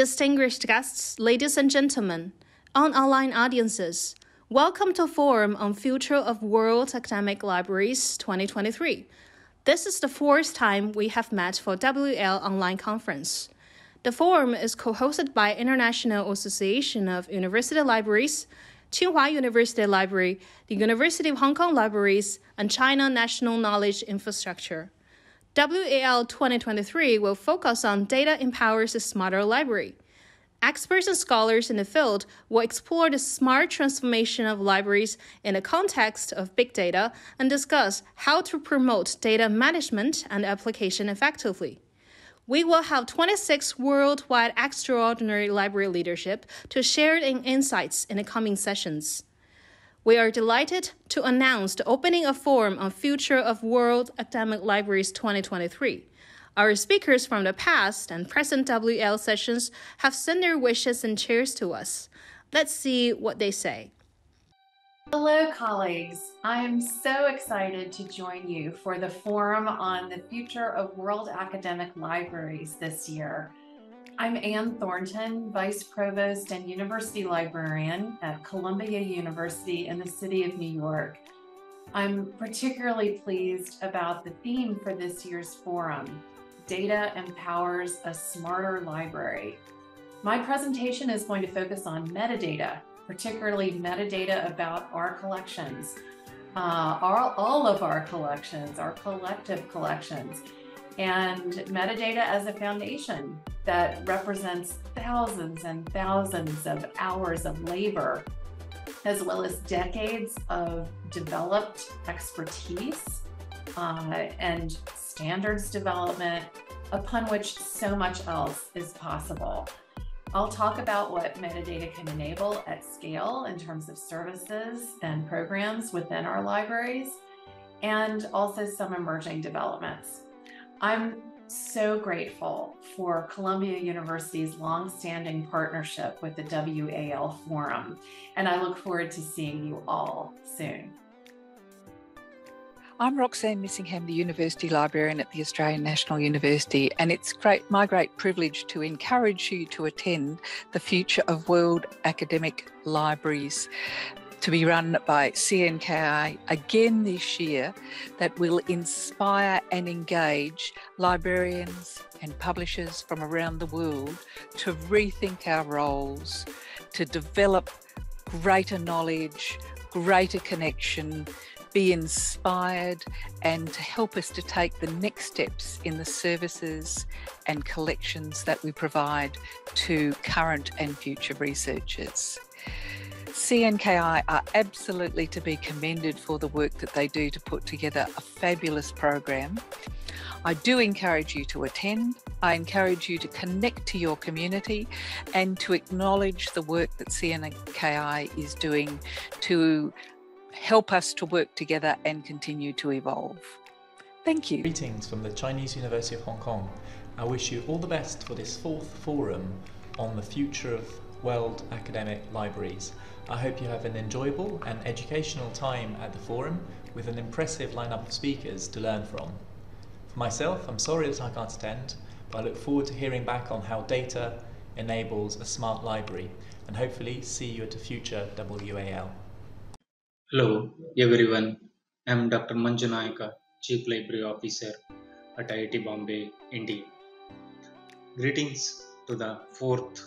distinguished guests, ladies and gentlemen, online audiences, welcome to Forum on Future of World Academic Libraries 2023. This is the fourth time we have met for WL Online Conference. The forum is co-hosted by International Association of University Libraries, Tsinghua University Library, the University of Hong Kong Libraries, and China National Knowledge Infrastructure. WAL 2023 will focus on Data Empowers a Smarter Library. Experts and scholars in the field will explore the smart transformation of libraries in the context of big data and discuss how to promote data management and application effectively. We will have 26 worldwide extraordinary library leadership to share insights in the coming sessions. We are delighted to announce the opening of Forum on Future of World Academic Libraries 2023. Our speakers from the past and present WL sessions have sent their wishes and cheers to us. Let's see what they say. Hello, colleagues. I'm so excited to join you for the Forum on the Future of World Academic Libraries this year. I'm Anne Thornton, Vice Provost and University Librarian at Columbia University in the city of New York. I'm particularly pleased about the theme for this year's forum, Data Empowers a Smarter Library. My presentation is going to focus on metadata, particularly metadata about our collections, all of our collections, our collective collections, and metadata as a foundation that represents thousands and thousands of hours of labor, as well as decades of developed expertise and standards development, upon which so much else is possible. I'll talk about what metadata can enable at scale in terms of services and programs within our libraries, and also some emerging developments. I'm so grateful for Columbia University's long-standing partnership with the WAL Forum, and I look forward to seeing you all soon. I'm Roxanne Missingham, the University Librarian at the Australian National University, and it's my great privilege to encourage you to attend the Future of World Academic Libraries to be run by CNKI again this year, that will inspire and engage librarians and publishers from around the world to rethink our roles, to develop greater knowledge, greater connection, be inspired, and to help us to take the next steps in the services and collections that we provide to current and future researchers. CNKI are absolutely to be commended for the work that they do to put together a fabulous program. I do encourage you to attend. I encourage you to connect to your community and to acknowledge the work that CNKI is doing to help us to work together and continue to evolve. Thank you. Greetings from the Chinese University of Hong Kong. I wish you all the best for this fourth forum on the future of world academic libraries. I hope you have an enjoyable and educational time at the forum with an impressive lineup of speakers to learn from. For myself, I'm sorry that I can't attend, but I look forward to hearing back on how data enables a smart library, and hopefully see you at a future WAL. Hello everyone, I'm Dr. Manju Nayaka, Chief Library Officer at IIT Bombay, India. Greetings to the fourth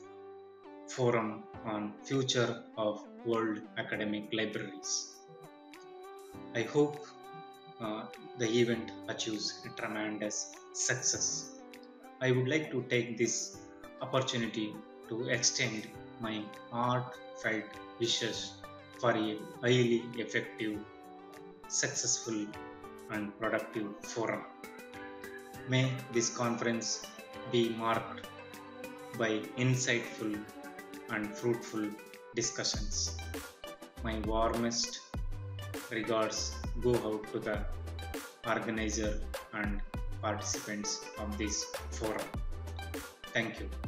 Forum on Future of World Academic Libraries. I hope the event achieves a tremendous success. I would like to take this opportunity to extend my heartfelt wishes for a highly effective, successful and productive forum. May this conference be marked by insightful and fruitful discussions. My warmest regards go out to the organizer and participants of this forum. Thank you.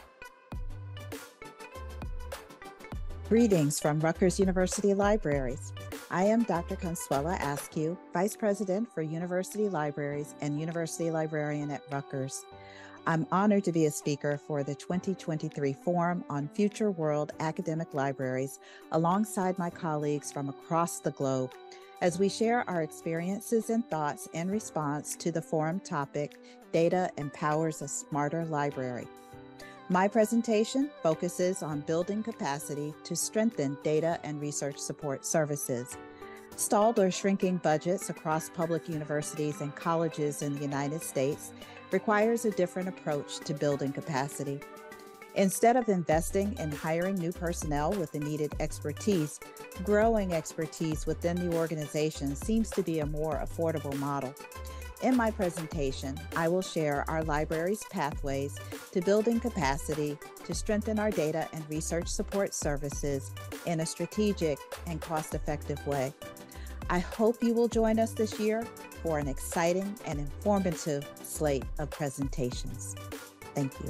Greetings from Rutgers University Libraries. I am Dr. Consuela Askew, Vice President for University Libraries and University Librarian at Rutgers. I'm honored to be a speaker for the 2023 Forum on Future World Academic Libraries alongside my colleagues from across the globe as we share our experiences and thoughts in response to the forum topic, Data Empowers a Smarter Library. My presentation focuses on building capacity to strengthen data and research support services. Stalled or shrinking budgets across public universities and colleges in the United States requires a different approach to building capacity. Instead of investing in hiring new personnel with the needed expertise, growing expertise within the organization seems to be a more affordable model. In my presentation, I will share our library's pathways to building capacity to strengthen our data and research support services in a strategic and cost-effective way. I hope you will join us this year for an exciting and informative slate of presentations. Thank you.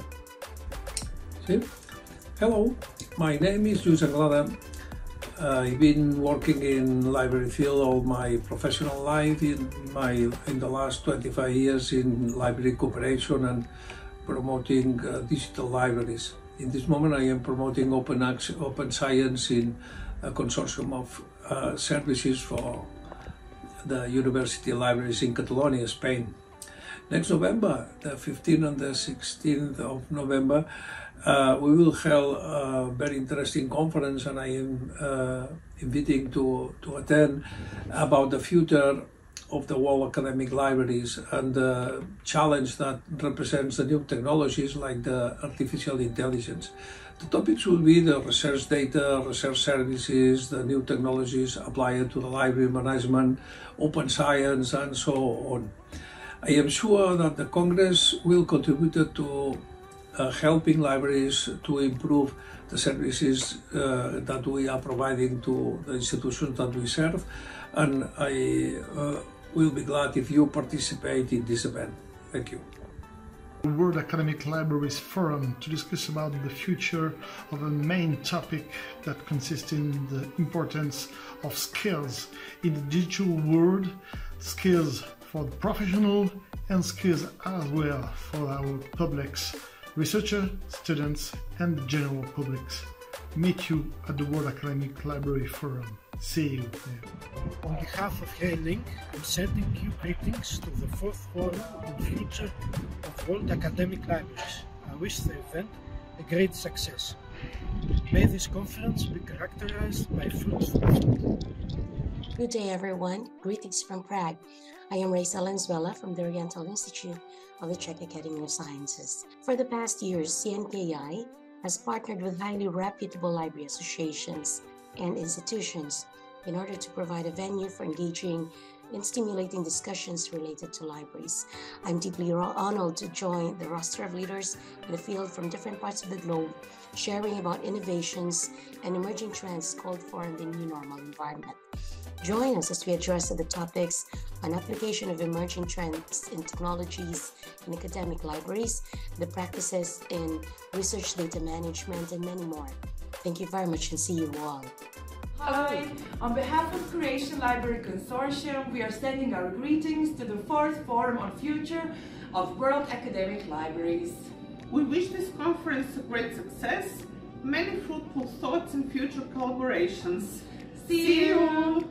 Hello, my name is Luis Anglada. I've been working in library field all my professional life in the last 25 years in library cooperation and promoting digital libraries. In this moment, I am promoting open science in a consortium of services for the university libraries in Catalonia, Spain. Next November, the 15th and the 16th of November, we will hold a very interesting conference, and I am inviting to attend about the future of the world academic libraries and the challenge that represents the new technologies like the artificial intelligence. The topics will be the research data, research services, the new technologies applied to the library management, open science, and so on. I am sure that the Congress will contribute to helping libraries to improve the services that we are providing to the institutions that we serve, and I will be glad if you participate in this event. Thank you. World Academic Libraries Forum to discuss about the future of a main topic that consists in the importance of skills in the digital world, skills for the professional and skills as well for our publics, researchers, students and the general publics. Meet you at the World Academic Library Forum. See you there. On behalf of HeyLink, I'm sending you greetings to the fourth Forum on the Future of World Academic Libraries. I wish the event a great success. May this conference be characterized by fruitful. Good day, everyone. Greetings from Prague. I am Raisa Lenzuela from the Oriental Institute of the Czech Academy of Sciences. For the past years, CNKI has partnered with highly reputable library associations and institutions in order to provide a venue for engaging in stimulating discussions related to libraries. I'm deeply honored to join the roster of leaders in the field from different parts of the globe, sharing about innovations and emerging trends called for in the new normal environment. Join us as we address the topics on application of emerging trends in technologies in academic libraries, the practices in research data management, and many more. Thank you very much and see you all. Hi, on behalf of Creation Library Consortium, we are sending our greetings to the fourth Forum on Future of World Academic Libraries. We wish this conference a great success, many fruitful thoughts and future collaborations. See you!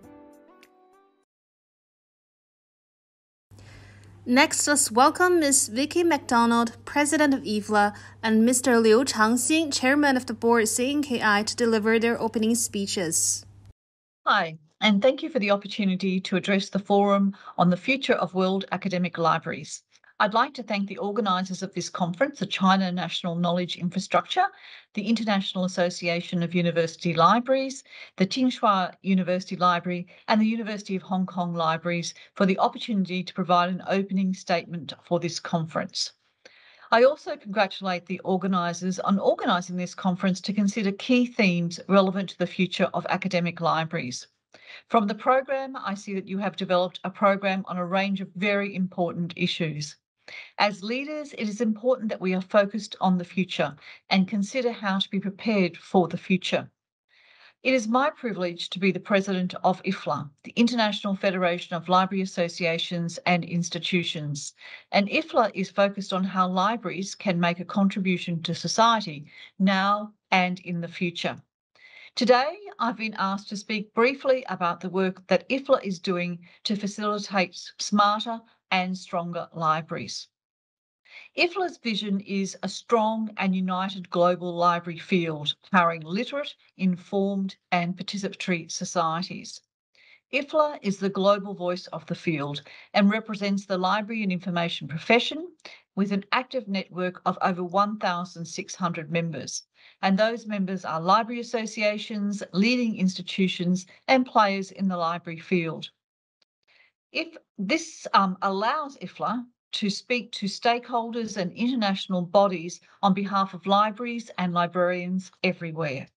Next, let's welcome Ms. Vicky McDonald, President of IFLA, and Mr. Liu Changxing, Chairman of the Board CNKI, to deliver their opening speeches. Hi, and thank you for the opportunity to address the Forum on the Future of World Academic Libraries. I'd like to thank the organisers of this conference, the China National Knowledge Infrastructure, the International Association of University Libraries, the Tsinghua University Library, and the University of Hong Kong Libraries for the opportunity to provide an opening statement for this conference. I also congratulate the organisers on organising this conference to consider key themes relevant to the future of academic libraries. From the program, I see that you have developed a program on a range of very important issues. As leaders, it is important that we are focused on the future and consider how to be prepared for the future. It is my privilege to be the president of IFLA, the International Federation of Library Associations and Institutions. And IFLA is focused on how libraries can make a contribution to society now and in the future. Today, I've been asked to speak briefly about the work that IFLA is doing to facilitate smarter and stronger libraries. IFLA's vision is a strong and united global library field, powering literate, informed and participatory societies. IFLA is the global voice of the field and represents the library and information profession with an active network of over 1,600 members. And those members are library associations, leading institutions and players in the library field. If this allows IFLA to speak to stakeholders and international bodies on behalf of libraries and librarians everywhere.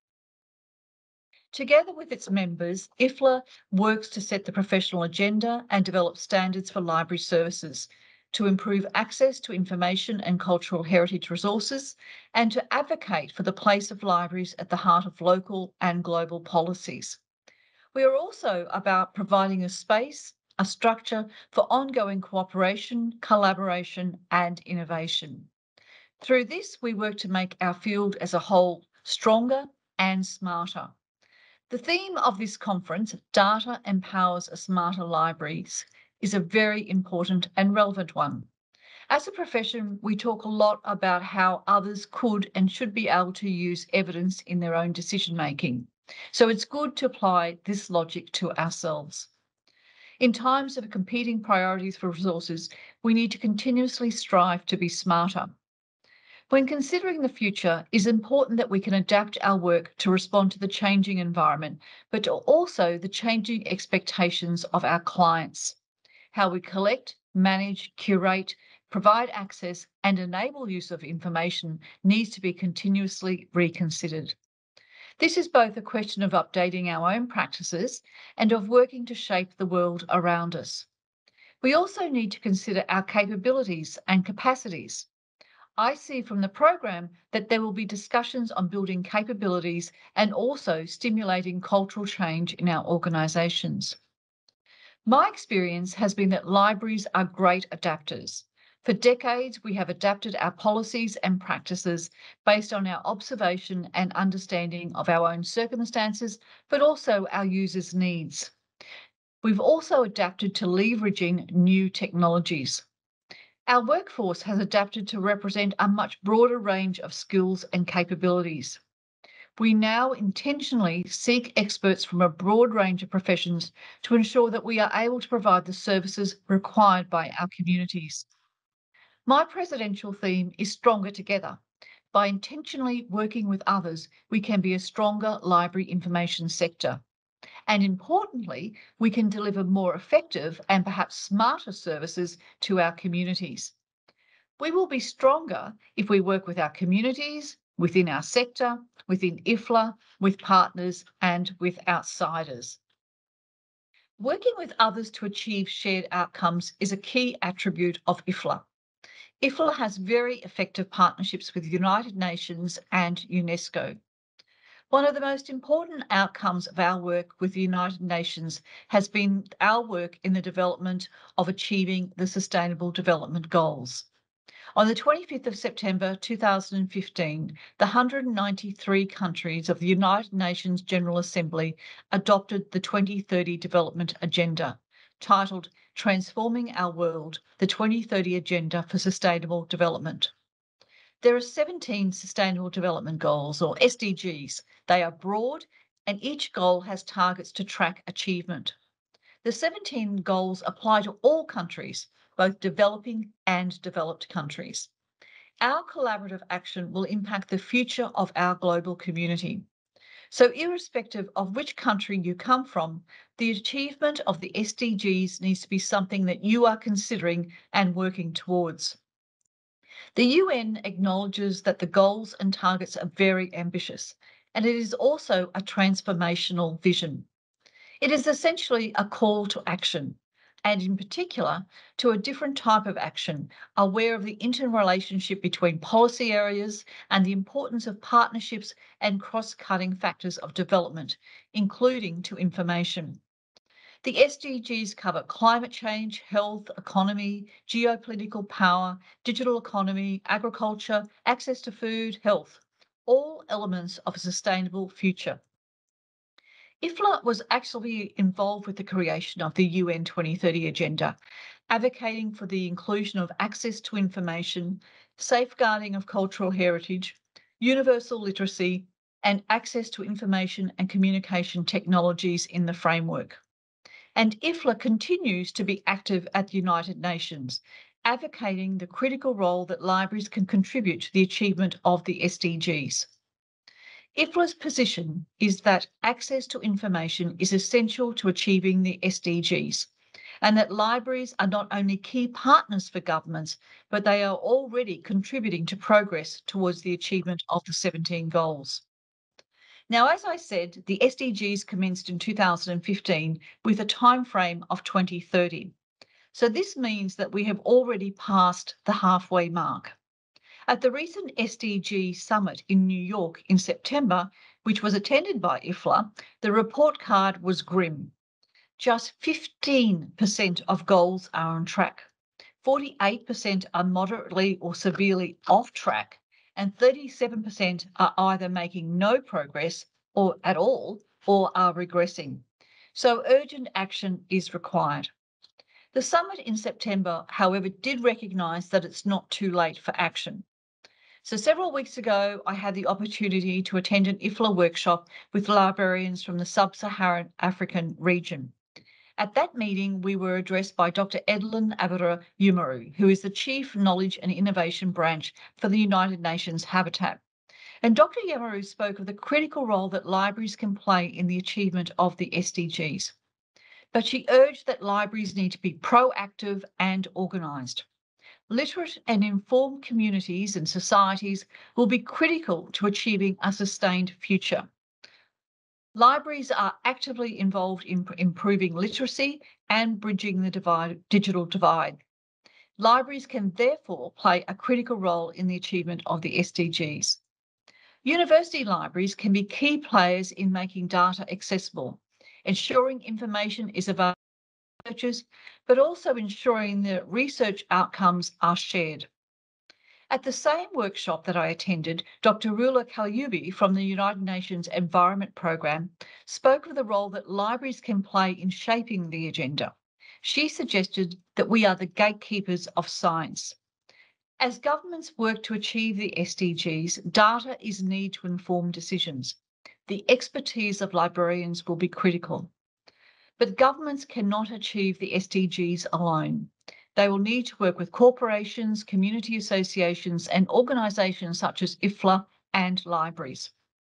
Together with its members, IFLA works to set the professional agenda and develop standards for library services, to improve access to information and cultural heritage resources, and to advocate for the place of libraries at the heart of local and global policies. We are also about providing a space, a structure for ongoing cooperation, collaboration and innovation. Through this, we work to make our field as a whole stronger and smarter. The theme of this conference, Data Empowers Smarter Libraries, is a very important and relevant one. As a profession, we talk a lot about how others could and should be able to use evidence in their own decision-making. So it's good to apply this logic to ourselves. In times of competing priorities for resources, we need to continuously strive to be smarter. When considering the future, it is important that we can adapt our work to respond to the changing environment, but also the changing expectations of our clients. How we collect, manage, curate, provide access, and enable use of information needs to be continuously reconsidered. This is both a question of updating our own practices and of working to shape the world around us. We also need to consider our capabilities and capacities. I see from the program that there will be discussions on building capabilities and also stimulating cultural change in our organisations. My experience has been that libraries are great adapters. For decades, we have adapted our policies and practices based on our observation and understanding of our own circumstances, but also our users' needs. We've also adapted to leveraging new technologies. Our workforce has adapted to represent a much broader range of skills and capabilities. We now intentionally seek experts from a broad range of professions to ensure that we are able to provide the services required by our communities. My presidential theme is Stronger Together. By intentionally working with others, we can be a stronger library information sector. And importantly, we can deliver more effective and perhaps smarter services to our communities. We will be stronger if we work with our communities, within our sector, within IFLA, with partners and with outsiders. Working with others to achieve shared outcomes is a key attribute of IFLA. IFLA has very effective partnerships with the United Nations and UNESCO. One of the most important outcomes of our work with the United Nations has been our work in the development of achieving the Sustainable Development Goals. On the 25th of September 2015, the 193 countries of the United Nations General Assembly adopted the 2030 Development Agenda, titled Transforming Our World, the 2030 Agenda for Sustainable Development. There are 17 Sustainable Development Goals, or SDGs. They are broad, and each goal has targets to track achievement. The 17 goals apply to all countries, both developing and developed countries. Our collaborative action will impact the future of our global community. So irrespective of which country you come from, the achievement of the SDGs needs to be something that you are considering and working towards. The UN acknowledges that the goals and targets are very ambitious, and it is also a transformational vision. It is essentially a call to action. and in particular to a different type of action, aware of the interrelationship between policy areas and the importance of partnerships and cross-cutting factors of development, including to information. The SDGs cover climate change, health, economy, geopolitical power, digital economy, agriculture, access to food, health, all elements of a sustainable future. IFLA was actually involved with the creation of the UN 2030 Agenda, advocating for the inclusion of access to information, safeguarding of cultural heritage, universal literacy, and access to information and communication technologies in the framework. And IFLA continues to be active at the United Nations, advocating the critical role that libraries can contribute to the achievement of the SDGs. IFLA's position is that access to information is essential to achieving the SDGs, and that libraries are not only key partners for governments, but they are already contributing to progress towards the achievement of the 17 goals. Now, as I said, the SDGs commenced in 2015 with a timeframe of 2030. So this means that we have already passed the halfway mark. At the recent SDG Summit in New York in September, which was attended by IFLA, the report card was grim. Just 15% of goals are on track. 48% are moderately or severely off track, and 37% are either making no progress or at all or are regressing. So urgent action is required. The summit in September, however, did recognise that it's not too late for action. So several weeks ago, I had the opportunity to attend an IFLA workshop with librarians from the Sub-Saharan African region. At that meeting, we were addressed by Dr. Edelyn Abera Umaru, who is the Chief Knowledge and Innovation Branch for the United Nations Habitat. And Dr. Umaru spoke of the critical role that libraries can play in the achievement of the SDGs. But she urged that libraries need to be proactive and organised. Literate and informed communities and societies will be critical to achieving a sustained future. Libraries are actively involved in improving literacy and bridging the digital divide. Libraries can therefore play a critical role in the achievement of the SDGs. University libraries can be key players in making data accessible, ensuring information is available to researchers, but also ensuring that research outcomes are shared. At the same workshop that I attended, Dr. Rula Kalyubi from the United Nations Environment Programme spoke of the role that libraries can play in shaping the agenda. She suggested that we are the gatekeepers of science. As governments work to achieve the SDGs, data is needed to inform decisions. The expertise of librarians will be critical. But governments cannot achieve the SDGs alone. They will need to work with corporations, community associations, and organisations such as IFLA and libraries.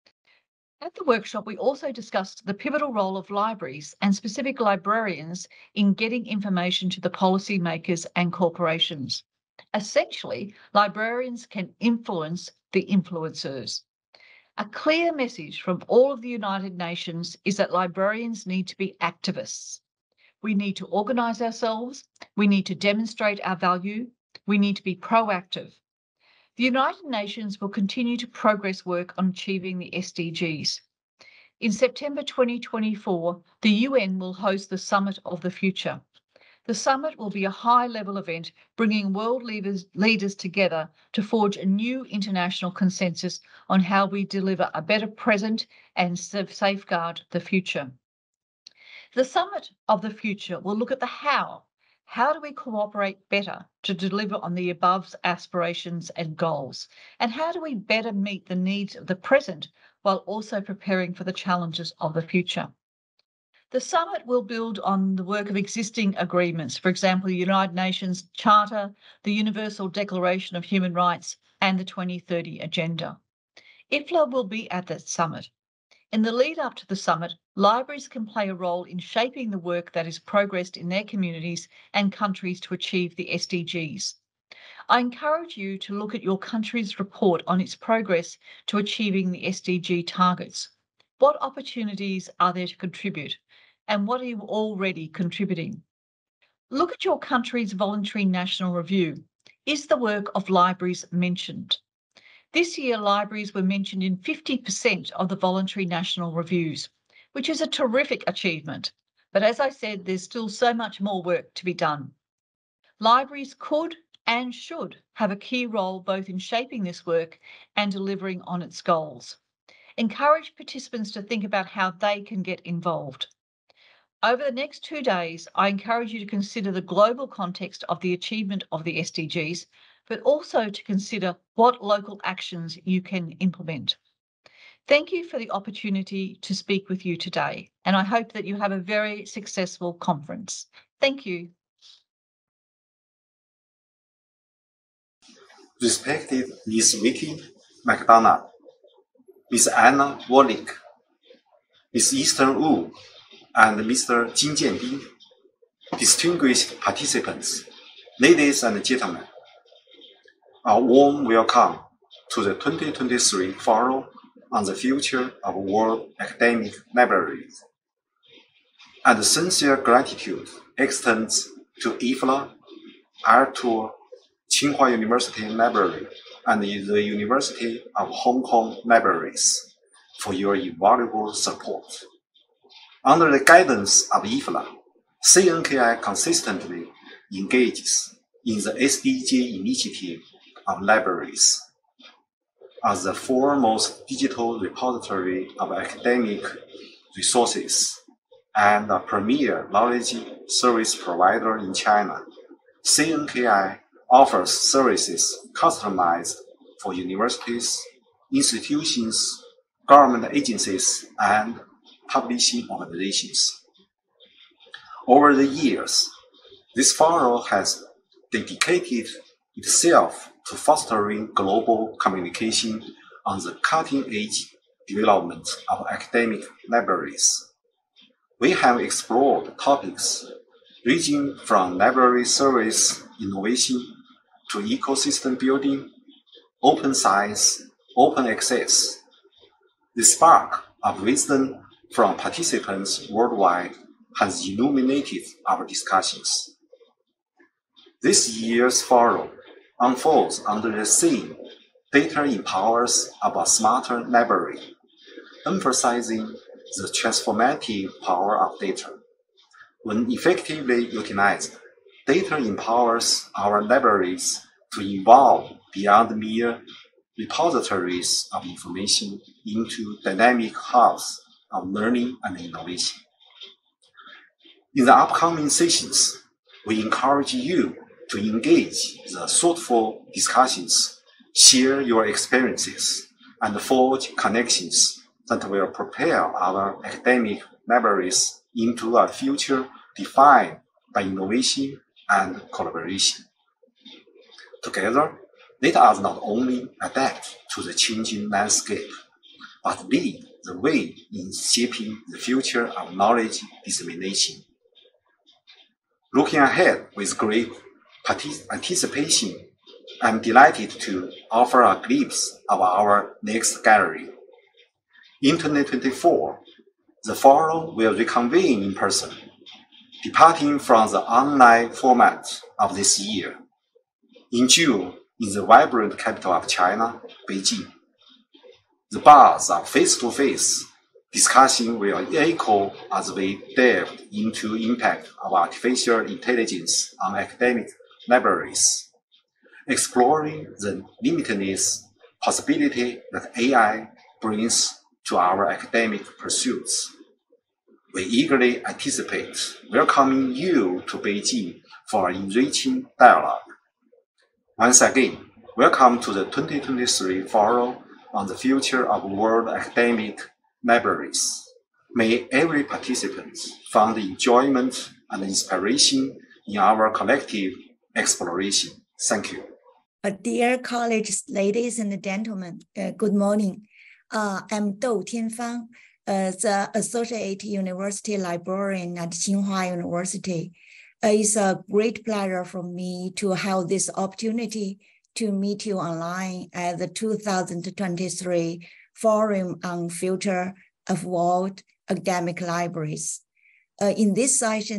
At the workshop, we also discussed the pivotal role of libraries and specific librarians in getting information to the policymakers and corporations. Essentially, librarians can influence the influencers. A clear message from all of the United Nations is that librarians need to be activists. We need to organise ourselves, we need to demonstrate our value, we need to be proactive. The United Nations will continue to progress work on achieving the SDGs. In September 2024, the UN will host the Summit of the Future. The summit will be a high-level event bringing world leaders together to forge a new international consensus on how we deliver a better present and safeguard the future. The Summit of the Future will look at the how. How do we cooperate better to deliver on the above's aspirations and goals? And how do we better meet the needs of the present while also preparing for the challenges of the future? The summit will build on the work of existing agreements, for example, the United Nations Charter, the Universal Declaration of Human Rights, and the 2030 Agenda. IFLA will be at that summit. In the lead up to the summit, libraries can play a role in shaping the work that is progressed in their communities and countries to achieve the SDGs. I encourage you to look at your country's report on its progress to achieving the SDG targets. What opportunities are there to contribute? And what are you already contributing? Look at your country's voluntary national review. Is the work of libraries mentioned? This year, libraries were mentioned in 50% of the voluntary national reviews, which is a terrific achievement. But as I said, there's still so much more work to be done. Libraries could and should have a key role both in shaping this work and delivering on its goals. Encourage participants to think about how they can get involved. Over the next 2 days, I encourage you to consider the global context of the achievement of the SDGs, but also to consider what local actions you can implement. Thank you for the opportunity to speak with you today, and I hope that you have a very successful conference. Thank you. Respected Ms. Vicky McDonald, Ms. Anna Warlick, Ms. Eastern Wu, and Mr. Jin Jianbing, distinguished participants, ladies and gentlemen, a warm welcome to the 2023 Forum on the Future of World Academic Libraries. And sincere gratitude extends to IFLA, Artur, Tsinghua University Library, and the University of Hong Kong Libraries for your invaluable support. Under the guidance of IFLA, CNKI consistently engages in the SDG initiative of libraries. As the foremost digital repository of academic resources and a premier knowledge service provider in China, CNKI offers services customized for universities, institutions, government agencies, and publishing organizations. Over the years, this forum has dedicated itself to fostering global communication on the cutting-edge development of academic libraries. We have explored topics ranging from library service innovation to ecosystem building, open science, open access. The spark of wisdom from participants worldwide has illuminated our discussions. This year's forum unfolds under the theme Data Empowers a Smarter Library, emphasizing the transformative power of data. When effectively utilized, data empowers our libraries to evolve beyond mere repositories of information into dynamic hubs of learning and innovation. In the upcoming sessions, we encourage you to engage the thoughtful discussions, share your experiences, and forge connections that will propel our academic libraries into a future defined by innovation and collaboration. Together, let us not only adapt to the changing landscape, but lead the way in shaping the future of knowledge dissemination. Looking ahead with great anticipation, I'm delighted to offer a glimpse of our next gallery. In 2024, the forum will reconvene in person, departing from the online format of this year. In June, in the vibrant capital of China, Beijing, the buzz of face-to-face discussion will echo as we delve into the impact of artificial intelligence on academic libraries, exploring the limitless possibility that AI brings to our academic pursuits. We eagerly anticipate welcoming you to Beijing for an enriching dialogue. Once again, welcome to the 2023 Forum on the Future of World Academic Libraries. May every participant find enjoyment and inspiration in our collective exploration. Thank you. Dear colleagues, ladies and gentlemen, good morning. I'm Dou Tianfang, the Associate University Librarian at Tsinghua University. It's a great pleasure for me to have this opportunity to meet you online at the 2023 Forum on Future of World Academic Libraries. In this session,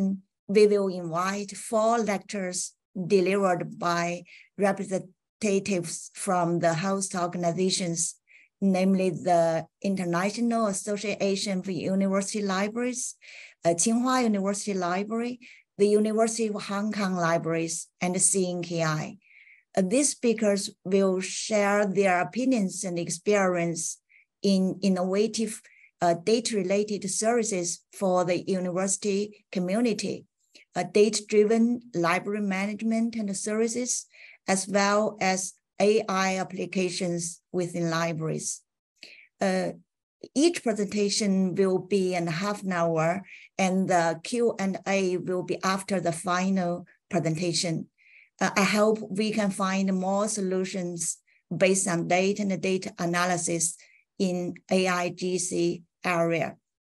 we will invite 4 lectures delivered by representatives from the host organizations, namely the International Association for University Libraries, Tsinghua University Library, the University of Hong Kong Libraries, and CNKI. These speakers will share their opinions and experience in innovative data-related services for the university community, data-driven library management and services, as well as AI applications within libraries. Each presentation will be in half an hour, and the Q&A will be after the final presentation. I hope we can find more solutions based on data and data analysis in AIGC area.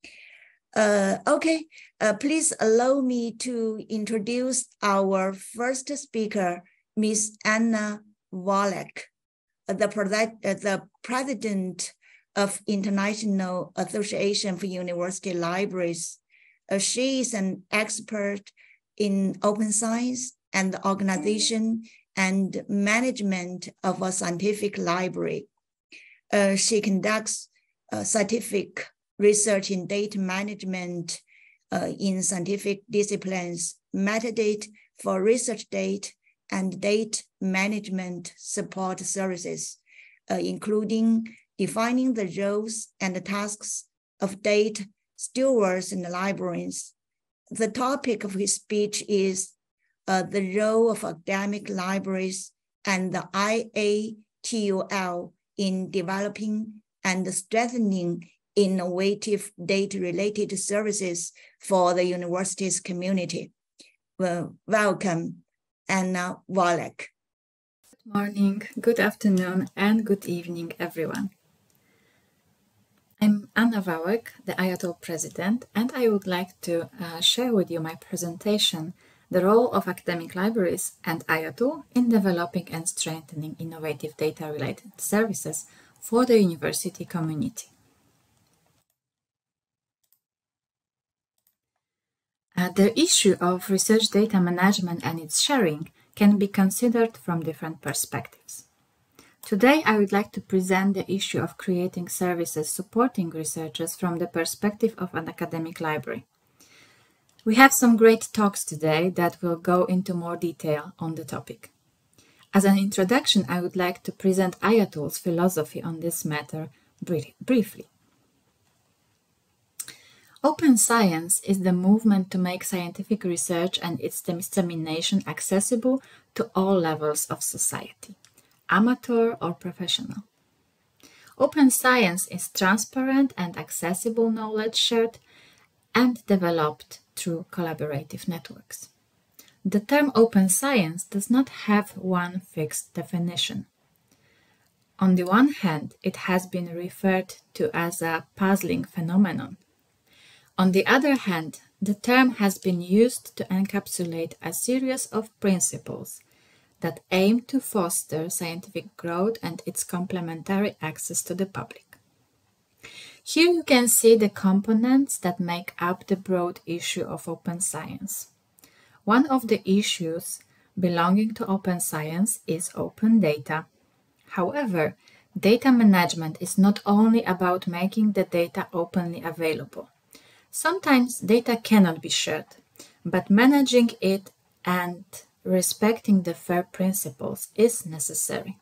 Please allow me to introduce our first speaker, Ms. Anna Wallach, the president of International Association for University Libraries. She is an expert in open science and the organization and management of a scientific library. She conducts scientific research in data management in scientific disciplines, metadata for research data, and data management support services, including defining the roles and the tasks of data stewards and librarians. The topic of his speech is the role of academic libraries and the IATUL in developing and strengthening innovative data-related services for the university's community. Well, welcome, Anna Wallach. Good morning, good afternoon, and good evening, everyone. I'm Anna Wallach, the IATUL president, and I would like to share with you my presentation, the role of academic libraries and IATUL in developing and strengthening innovative data-related services for the university community. The issue of research data management and its sharing can be considered from different perspectives. Today, I would like to present the issue of creating services supporting researchers from the perspective of an academic library. We have some great talks today that will go into more detail on the topic. As an introduction, I would like to present IATUL's philosophy on this matter briefly. Open science is the movement to make scientific research and its dissemination accessible to all levels of society, amateur or professional. Open science is transparent and accessible knowledge shared and developed through collaborative networks. The term open science does not have one fixed definition. On the one hand, it has been referred to as a puzzling phenomenon. On the other hand, the term has been used to encapsulate a series of principles that aim to foster scientific growth and its complementary access to the public. Here you can see the components that make up the broad issue of open science. One of the issues belonging to open science is open data. However, data management is not only about making the data openly available. Sometimes data cannot be shared, but managing it and respecting the FAIR principles is necessary.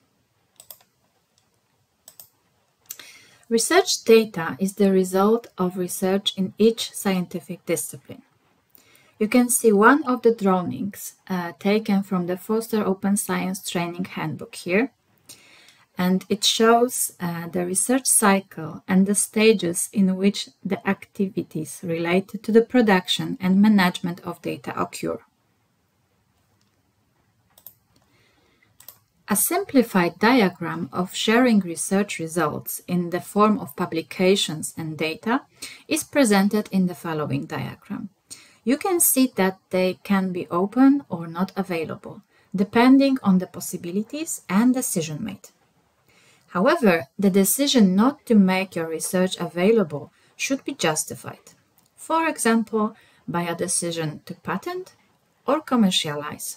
Research data is the result of research in each scientific discipline. You can see one of the drawings taken from the Foster Open Science Training Handbook here, and it shows the research cycle and the stages in which the activities related to the production and management of data occur. A simplified diagram of sharing research results in the form of publications and data is presented in the following diagram. You can see that they can be open or not available, depending on the possibilities and decision made. However, the decision not to make your research available should be justified. For example, by a decision to patent or commercialize.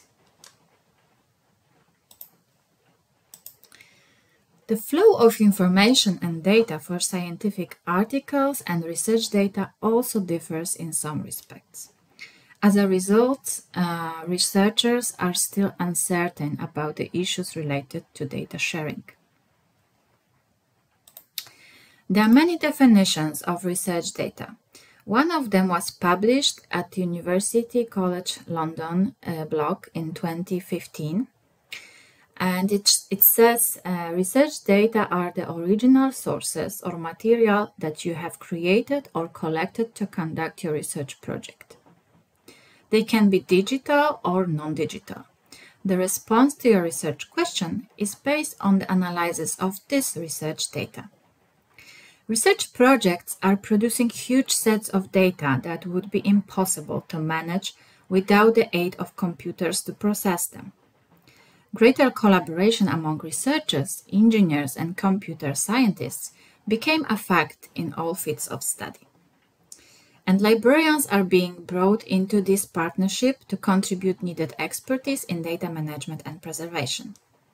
The flow of information and data for scientific articles and research data also differs in some respects. As a result, researchers are still uncertain about the issues related to data sharing. There are many definitions of research data. One of them was published at the University College London blog in 2015. And it says research data are the original sources or material that you have created or collected to conduct your research project. They can be digital or non-digital. The response to your research question is based on the analysis of this research data. Research projects are producing huge sets of data that would be impossible to manage without the aid of computers to process them. Greater collaboration among researchers, engineers, and computer scientists became a fact in all fields of study. And librarians are being brought into this partnership to contribute needed expertise in data management and preservation.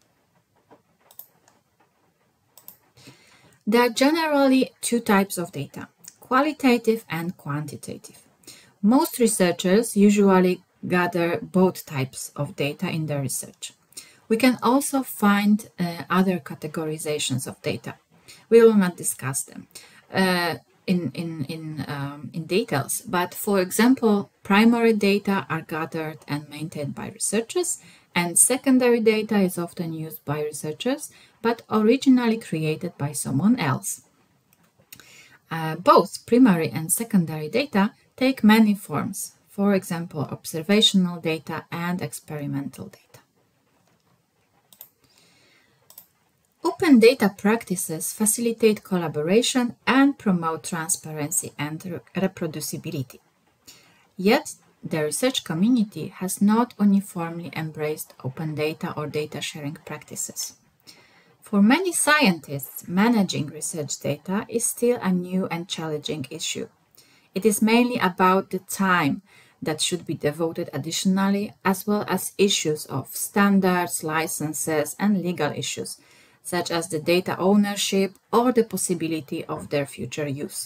There are generally two types of data, qualitative and quantitative. Most researchers usually gather both types of data in their research. We can also find other categorizations of data. We will not discuss them in details, but for example, primary data are gathered and maintained by researchers, and secondary data is often used by researchers, but originally created by someone else. Both primary and secondary data take many forms, for example, observational data and experimental data. Open data practices facilitate collaboration and promote transparency and reproducibility. Yet, the research community has not uniformly embraced open data or data sharing practices. For many scientists, managing research data is still a new and challenging issue. It is mainly about the time that should be devoted additionally, as well as issues of standards, licenses, and legal issues, such as the data ownership or the possibility of their future use.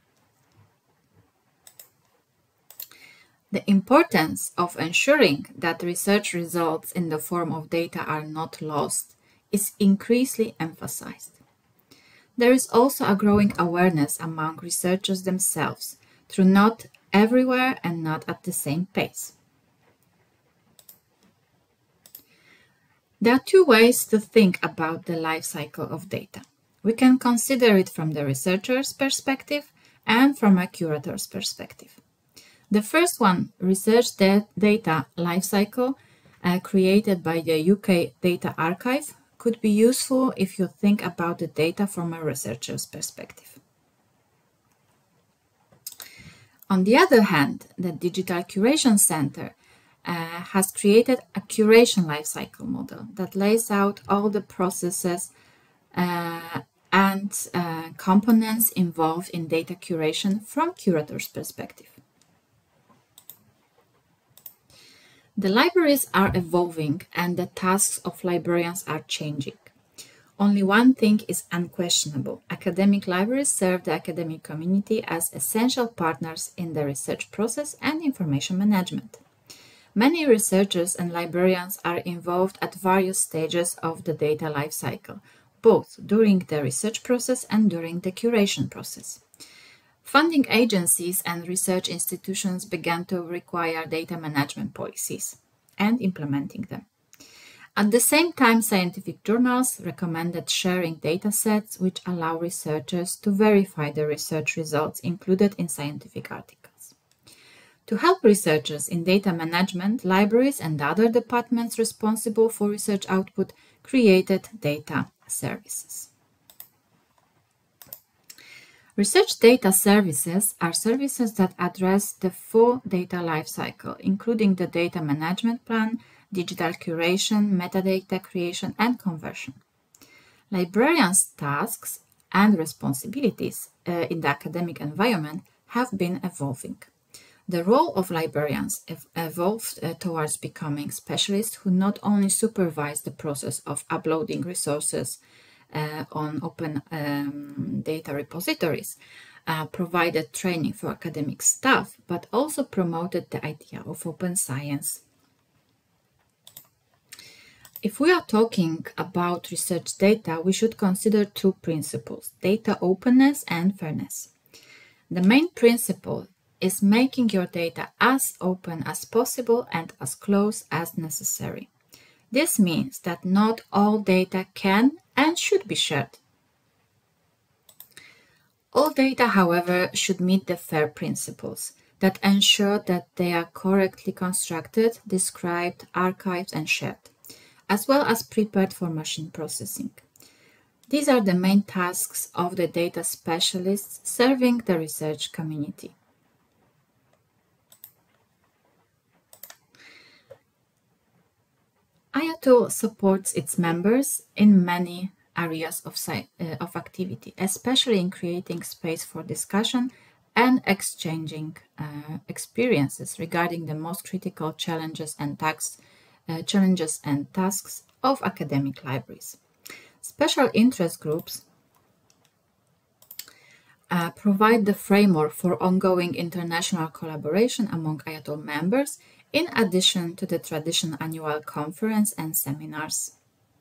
The importance of ensuring that research results in the form of data are not lost is increasingly emphasized. There is also a growing awareness among researchers themselves, though not everywhere and not at the same pace. There are two ways to think about the life cycle of data. We can consider it from the researcher's perspective and from a curator's perspective. The first one, research data life cycle, created by the UK Data Archive, could be useful if you think about the data from a researcher's perspective. On the other hand, the Digital Curation Center has created a curation lifecycle model that lays out all the processes and components involved in data curation from curator's perspective. The libraries are evolving and the tasks of librarians are changing. Only one thing is unquestionable. Academic libraries serve the academic community as essential partners in the research process and information management. Many researchers and librarians are involved at various stages of the data lifecycle, both during the research process and during the curation process. Funding agencies and research institutions began to require data management policies and implementing them. At the same time, scientific journals recommended sharing data sets which allow researchers to verify the research results included in scientific articles. To help researchers in data management, libraries and other departments responsible for research output created data services. Research data services are services that address the full data lifecycle, including the data management plan, digital curation, metadata creation, and conversion. Librarians' tasks and responsibilities in the academic environment have been evolving. The role of librarians evolved towards becoming specialists who not only supervise the process of uploading resources on open data repositories, provided training for academic staff, but also promoted the idea of open science. If we are talking about research data, we should consider two principles: data openness and fairness. The main principle is making your data as open as possible and as close as necessary. This means that not all data can and should be shared. All data, however, should meet the FAIR principles that ensure that they are correctly constructed, described, archived, and shared, as well as prepared for machine processing. These are the main tasks of the data specialists serving the research community. IATO supports its members in many areas of activity, especially in creating space for discussion and exchanging experiences regarding the most critical challenges and tasks of academic libraries. Special interest groups provide the framework for ongoing international collaboration among IATO members, in addition to the traditional annual conference and seminars.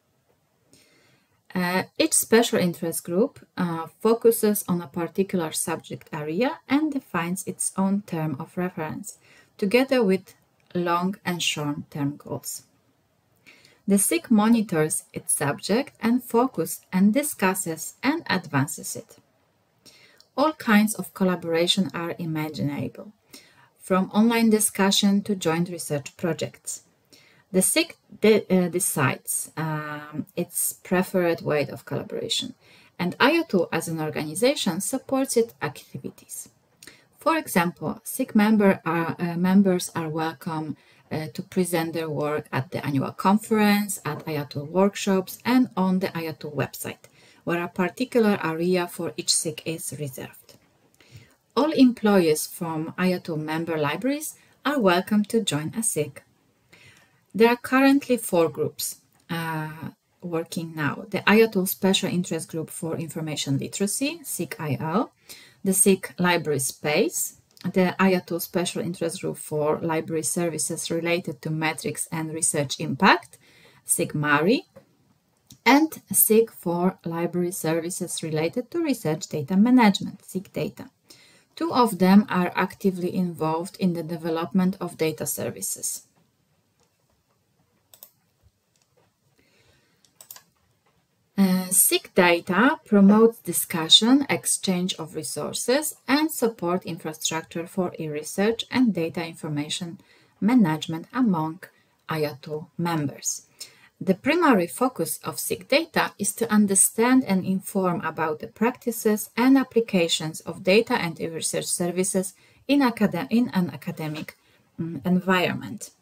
Each special interest group focuses on a particular subject area and defines its own term of reference, together with long and short-term goals. The SIG monitors its subject and focus and discusses and advances it. All kinds of collaboration are imaginable, from online discussion to joint research projects. The SIG decides its preferred way of collaboration, and IATO as an organization supports its activities. For example, SIG members are welcome to present their work at the annual conference, at IATO workshops, and on the IATO website, where a particular area for each SIG is reserved. All employees from IATO member libraries are welcome to join a SIG. There are currently 4 groups working now: the IATO Special Interest Group for Information Literacy, SIG-IL, the SIG Library Space, the IATO Special Interest Group for Library Services related to metrics and research impact, SIG-MARI, and SIG for Library Services related to research data management, SIG-DATA. 2 of them are actively involved in the development of data services. SIG-DATA promotes discussion, exchange of resources, and support infrastructure for e-research and data information management among IATO members. The primary focus of SIG-DATA is to understand and inform about the practices and applications of data and e-research services in an academic environment.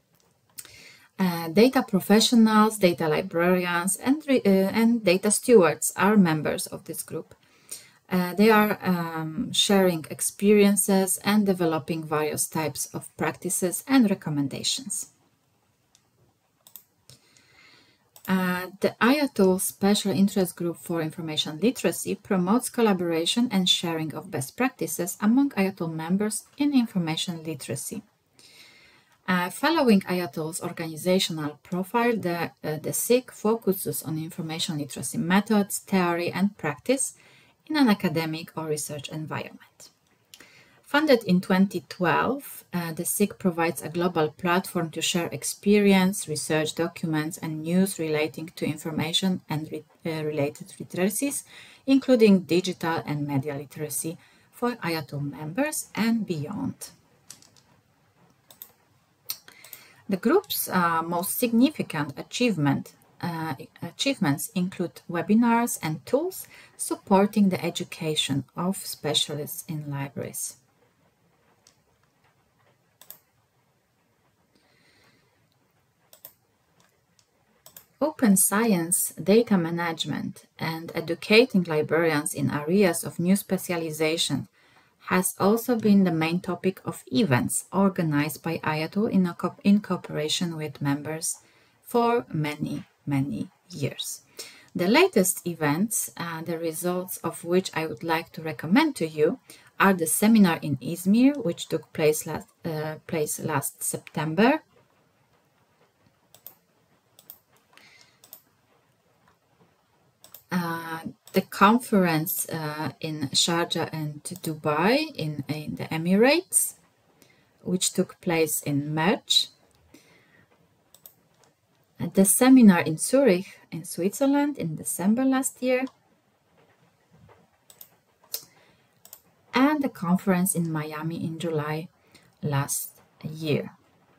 Data professionals, data librarians, and data stewards are members of this group. They are sharing experiences and developing various types of practices and recommendations. The IATO Special Interest Group for Information Literacy promotes collaboration and sharing of best practices among IATO members in information literacy. Following IATO's organizational profile, the SIG focuses on information literacy methods, theory, and practice in an academic or research environment. Funded in 2012, the SIG provides a global platform to share experience, research documents, and news relating to information and related literacies, including digital and media literacy for IATO members and beyond. The group's most significant achievements include webinars and tools supporting the education of specialists in libraries. Open science, data management, and educating librarians in areas of new specialization has also been the main topic of events organized by IATO in cooperation with members for many, many years. The latest events, the results of which I would like to recommend to you, are the seminar in Izmir, which took place last September, the conference in Sharjah and Dubai in the Emirates, which took place in March, the seminar in Zurich in Switzerland in December last year, and the conference in Miami in July last year.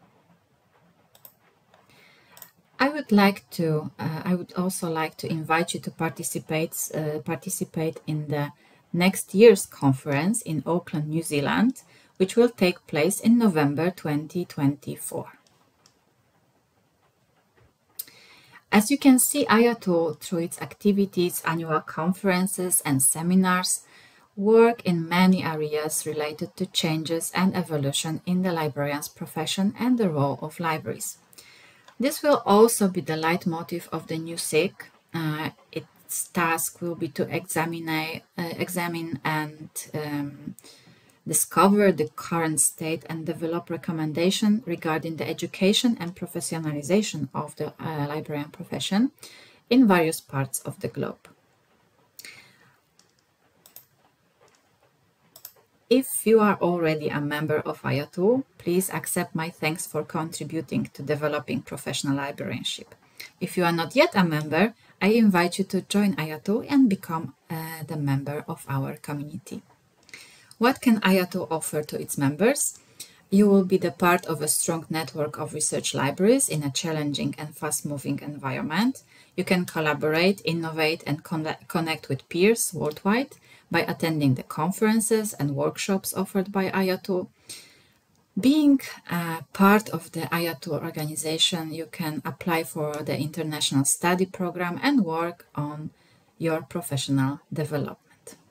I would also like to invite you to participate in the next year's conference in Auckland, New Zealand, which will take place in November 2024. As you can see, IATO, through its activities, annual conferences and seminars, work in many areas related to changes and evolution in the librarian's profession and the role of libraries. This will also be the leitmotif of the new SIG. Its task will be to examine and discover the current state and develop recommendations regarding the education and professionalization of the librarian profession in various parts of the globe. If you are already a member of IATO, please accept my thanks for contributing to developing professional librarianship. If you are not yet a member, I invite you to join IATO and become the member of our community. What can IATO offer to its members? You will be the part of a strong network of research libraries in a challenging and fast-moving environment. You can collaborate, innovate, and connect with peers worldwide by attending the conferences and workshops offered by IATO. Being part of the IATO organization, you can apply for the international study program and work on your professional development.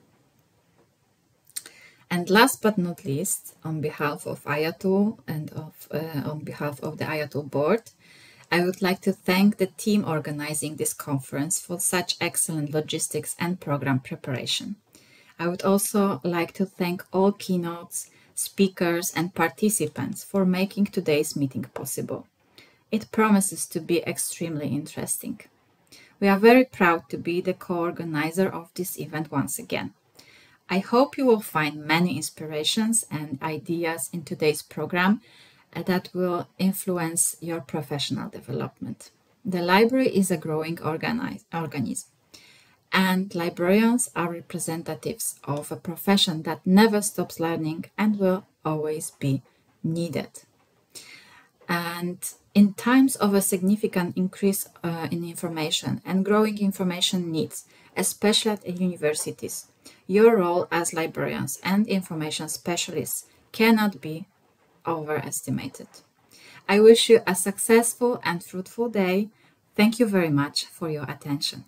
And last but not least, on behalf of IATO and on behalf of the IATO board, I would like to thank the team organizing this conference for such excellent logistics and program preparation. I would also like to thank all keynotes, speakers, and participants for making today's meeting possible. It promises to be extremely interesting. We are very proud to be the co-organizer of this event once again. I hope you will find many inspirations and ideas in today's program that will influence your professional development. The library is a growing organism, and librarians are representatives of a profession that never stops learning and will always be needed. And in times of a significant increase in information and growing information needs, especially at universities, your role as librarians and information specialists cannot be overestimated. I wish you a successful and fruitful day. Thank you very much for your attention.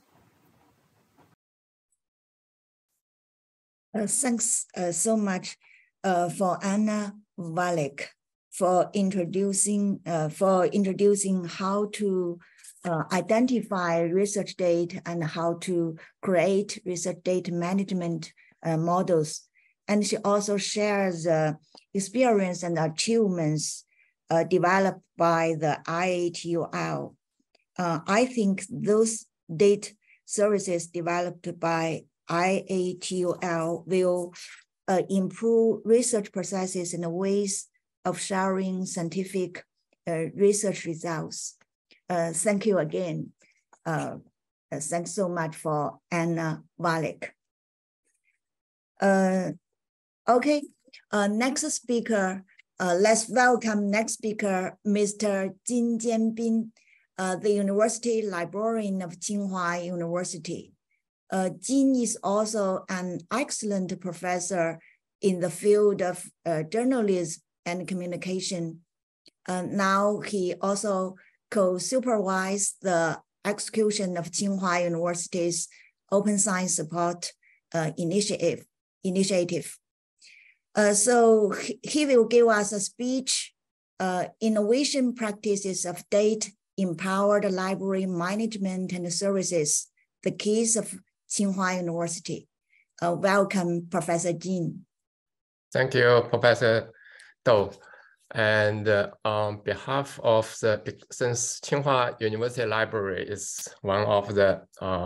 Thanks so much for Anna Valek for introducing how to identify research data and how to create research data management models. And she also shares experience and achievements developed by the IATOL. I think those data services developed by IATOL will improve research processes and ways of sharing scientific research results. Thank you again. Thanks so much for Anna Valek. Okay, next speaker, let's welcome next speaker, Mr. Jin Jianbin, the University Librarian of Tsinghua University. Jin is also an excellent professor in the field of journalism and communication. Now he also co-supervised the execution of Tsinghua University's Open Science Support Initiative. So he will give us a speech, innovation practices of data-empowered library management and services, the keys of Tsinghua University. Welcome, Professor Jin. Thank you, Professor Dou. And on behalf of since Tsinghua University Library is one of the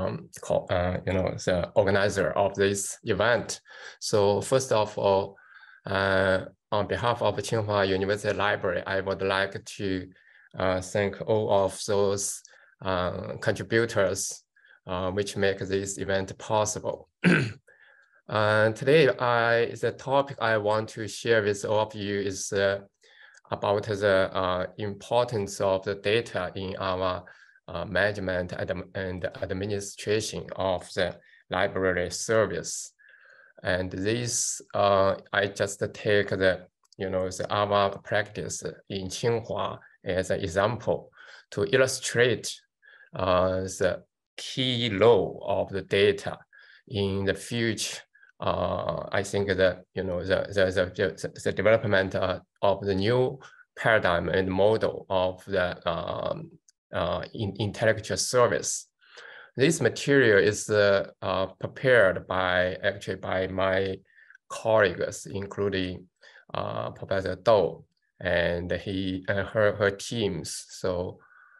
the organizer of this event. So first of all, on behalf of Tsinghua University Library, I would like to thank all of those contributors which make this event possible. Today, the topic I want to share with all of you is about the importance of the data in our management and administration of the library service. And this, I just take our practice in Tsinghua as an example to illustrate the key role of the data in the future. I think that the development of the new paradigm and model of the intellectual service. This material is prepared by my colleagues, including Professor Dou and her teams. So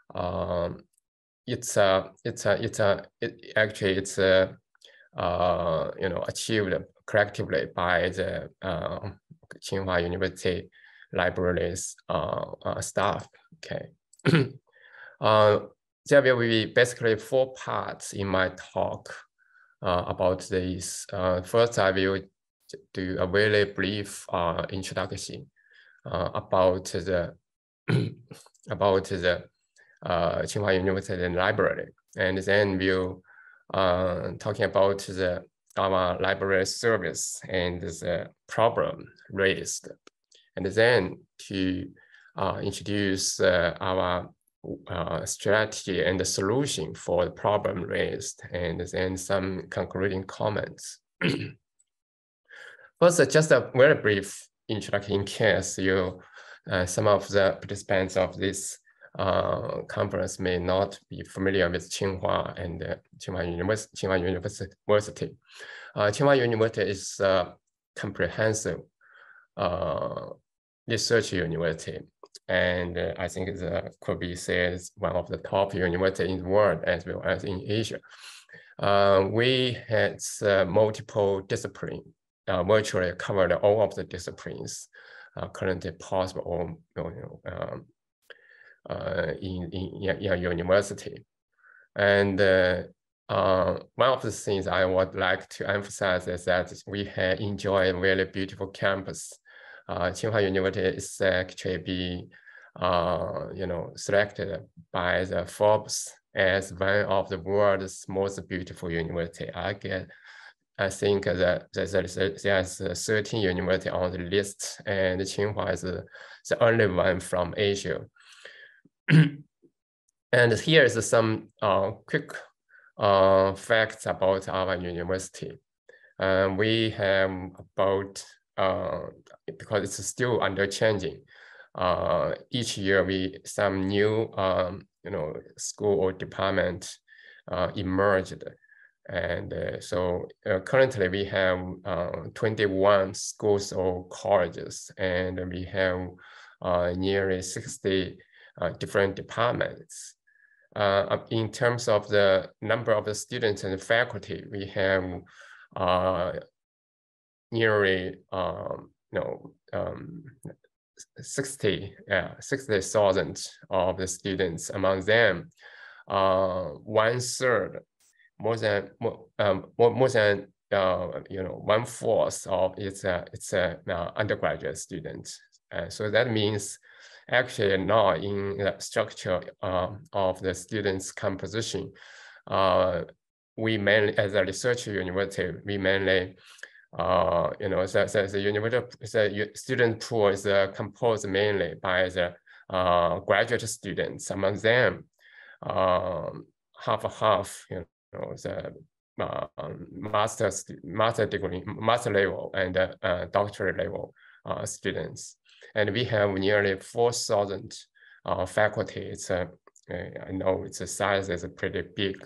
it's achieved collectively by the Tsinghua University Libraries staff. Okay. There will be basically 4 parts in my talk about this. First, I will do a very brief introduction about the Tsinghua University Library, and then we'll talking about our library service and the problem raised, and then to introduce our strategy and the solution for the problem raised, and then some concluding comments. First, just a very brief introduction in case some of the participants of this conference may not be familiar with Tsinghua and Tsinghua University. Tsinghua University is a comprehensive research university, and I think it could be said one of the top universities in the world as well as in Asia. We had multiple disciplines, virtually covered all of the disciplines currently possible in university. And one of the things I would like to emphasize is that we enjoy a very beautiful campus. Tsinghua University is actually selected by the Forbes as one of the world's most beautiful university. I think that there's 13 universities on the list, and Tsinghua is the only one from Asia. And here is some quick facts about our university. We have about, because it's still under changing, each year some new school or department emerged. And so currently we have 21 schools or colleges, and we have nearly 60 different departments. In terms of the number of the students and the faculty, we have nearly 60,000 of the students. Among them, 1/3, more than 1/4 of it's undergraduate students. So that means actually now in the structure of the students' composition, we mainly, as a research university, we mainly, the student pool is composed mainly by the graduate students. Among them, half, the master degree, master level, and doctorate level students. And we have nearly 4,000 faculty. It's I know its size is pretty big.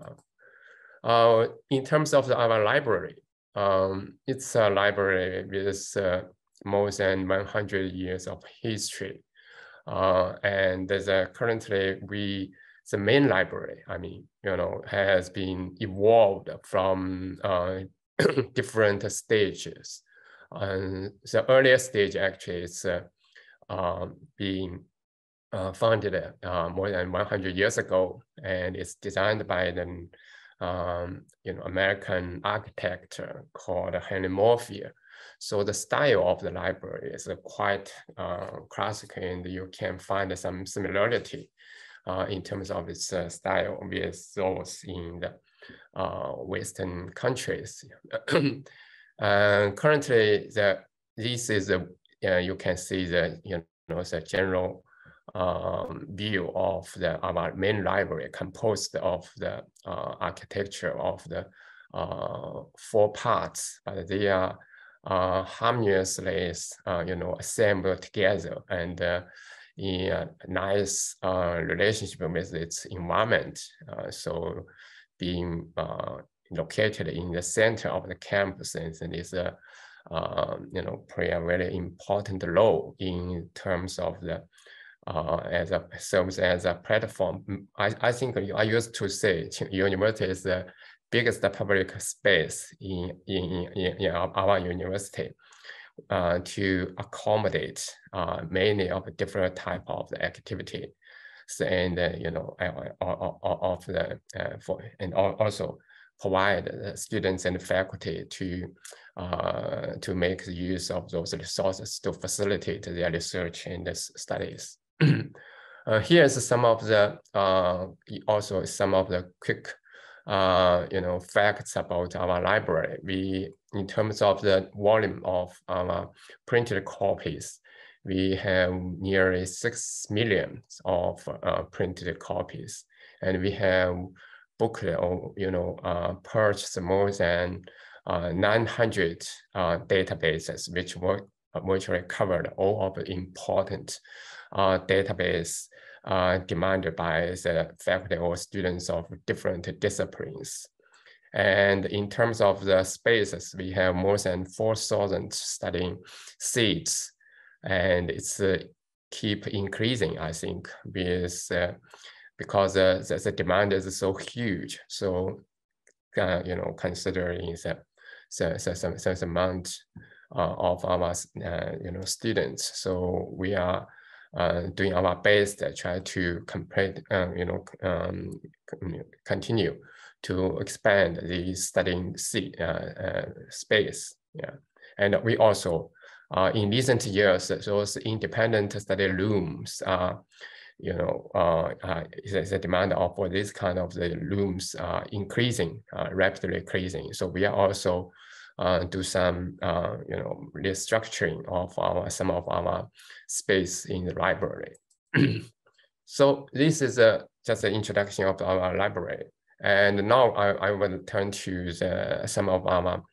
In terms of our library, it's a library with more than 100 years of history. And currently the main library, has been evolved from different stages. The earliest stage actually is being founded more than 100 years ago, and it's designed by the American architect called Henry Morphy. So the style of the library is quite classical, and you can find some similarity in terms of its style with those in the Western countries. Currently, this is you can see the the general view of our main library, composed of the architecture of the 4 parts, but they are harmoniously assembled together and in a nice relationship with its environment. So being located in the center of the campus, and is play a very important role in terms of the serves as a platform. I think I used to say university is the biggest public space in our university to accommodate many of the different type of the activity, and also provide the students and faculty to make use of those resources to facilitate their research and studies. Here's some of the also some of the quick facts about our library. In terms of the volume of our printed copies, we have nearly 6 million of printed copies, and we have booklet or purchased more than 900 databases, which virtually covered all of the important database demanded by the faculty or students of different disciplines. And in terms of the spaces, we have more than 4,000 studying seats, and it's keep increasing, I think, because the demand is so huge. So, considering the amount of our students, so we are doing our best to try to continue to expand the studying space. Yeah, and we also in recent years, those independent study rooms the demand for this kind of the rooms increasing, rapidly increasing. So we are also do some restructuring of some of our space in the library. So this is just an introduction of our library, and now I will turn to some of our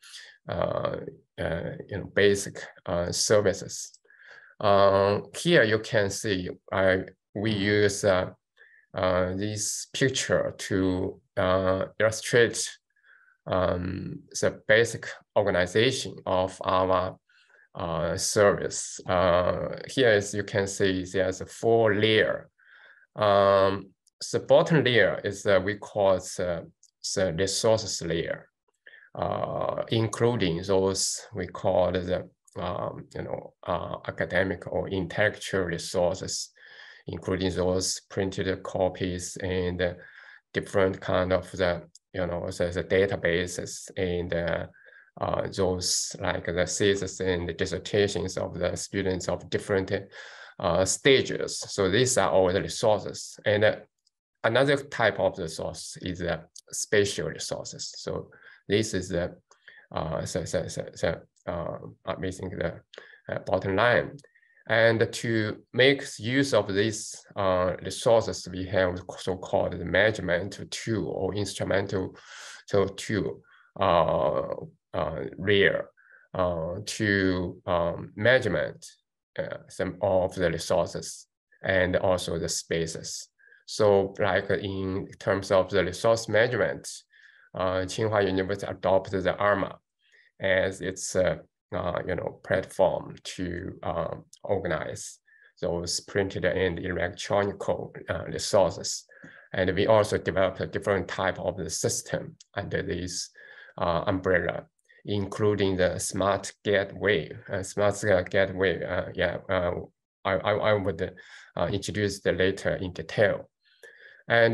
basic services. Here you can see we use this picture to illustrate the basic organization of our service. Here, as you can see, there's a 4 layer. The bottom layer is we call the resources layer, including those we call the academic or intellectual resources, including those printed copies and different kind of the the databases and those like the thesis and the dissertations of the students of different stages. So these are all the resources. And another type of resource is the spatial resources. So this is the bottom line. And to make use of these resources, we have so-called the measurement tool or instrumental tool layer to measurement some of the resources and also the spaces. So like in terms of the resource measurement, Tsinghua University adopted the ARMA as its platform to organize those printed and electronic resources. And we also developed a different type of the system under this umbrella, including the smart gateway. I would introduce that later in detail. And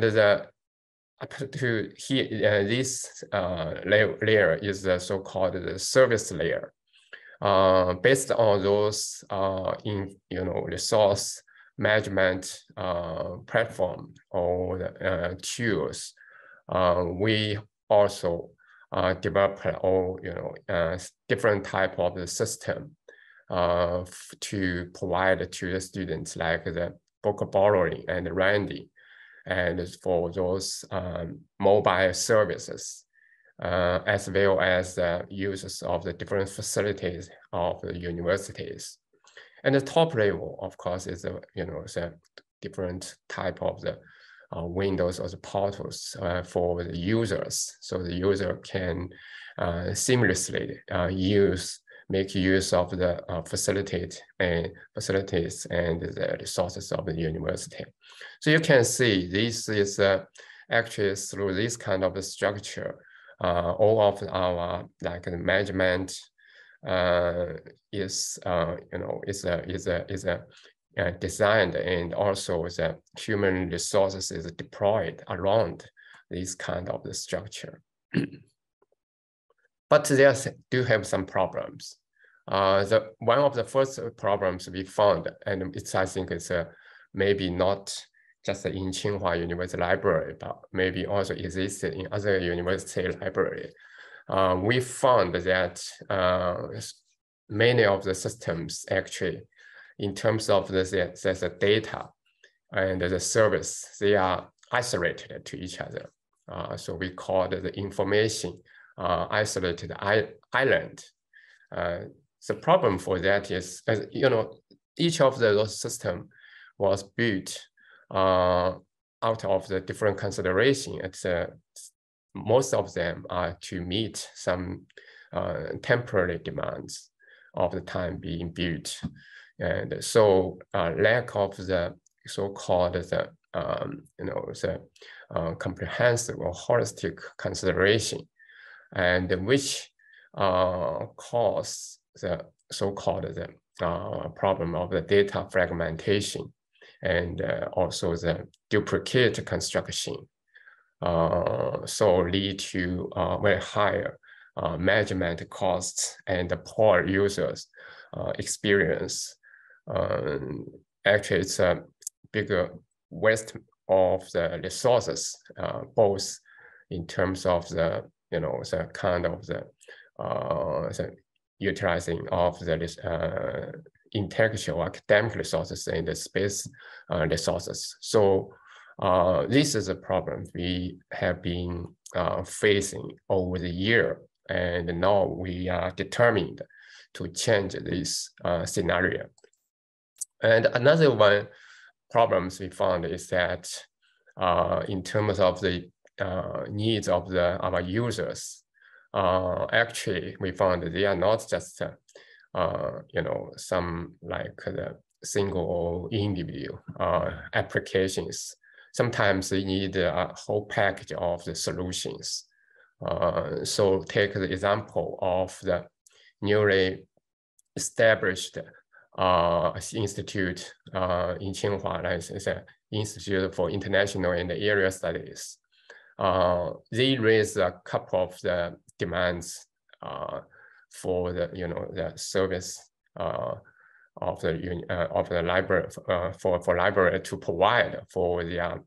this layer is the so-called the service layer. Based on those resource management platform or the tools, we also develop different type of the system to provide to the students, like the book borrowing and renting, and for those mobile services, as well as the users of the different facilities of the universities. And the top level, of course, is the different type of the windows or the portals for the users, so the user can seamlessly make use of the facilities and the resources of the university. So you can see this is actually through this kind of a structure, all of our the management is designed, and also the human resources is deployed around this kind of the structure. But they do have some problems. One of the first problems we found, and I think it's maybe not just in Tsinghua University Library, but maybe also existed in other university library. We found that many of the systems actually, in terms of the data and the service, they are isolated to each other. So we call it the information isolated island. The problem for that is, each of those systems was built out of the different consideration. Most of them are to meet some temporary demands of the time being built. And so lack of the so-called comprehensive or holistic consideration, and which cause the so-called problem of the data fragmentation, and also the duplicate construction. So lead to very higher management costs and poor users experience. Actually, it's a bigger waste of the resources, both in terms of the the kind of the utilizing of the intellectual academic resources and the space resources. So this is a problem we have been facing over the year, and now we are determined to change this scenario. And another one problems we found is that in terms of the needs of our users, actually we found that they are not just some like the single or individual applications. Sometimes they need a whole package of the solutions. So take the example of the newly established institute in Tsinghua, it's an Institute for International and Area Studies. They raised a couple of the demands for the the service of the library for library to provide for the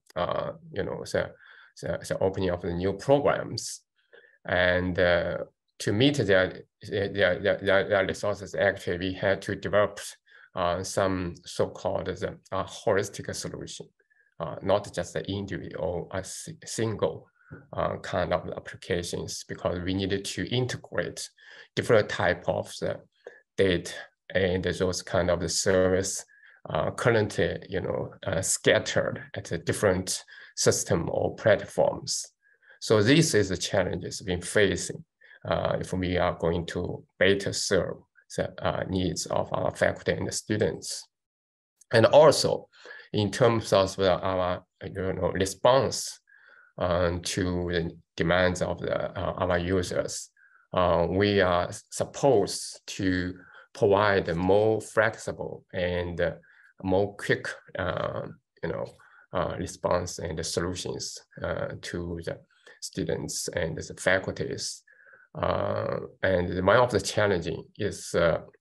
the opening of the new programs, and to meet their resources. Actually, we had to develop some so-called holistic solution, not just an individual or a single kind of applications, because we needed to integrate different type of the data and those kind of the service currently, scattered at a different system or platforms. So this is the challenges we've been facing if we are going to better serve the needs of our faculty and the students. And also, in terms of our response to the demands of our users, we are supposed to provide a more flexible and more quick, response and the solutions to the students and the faculties. And one of the challenging is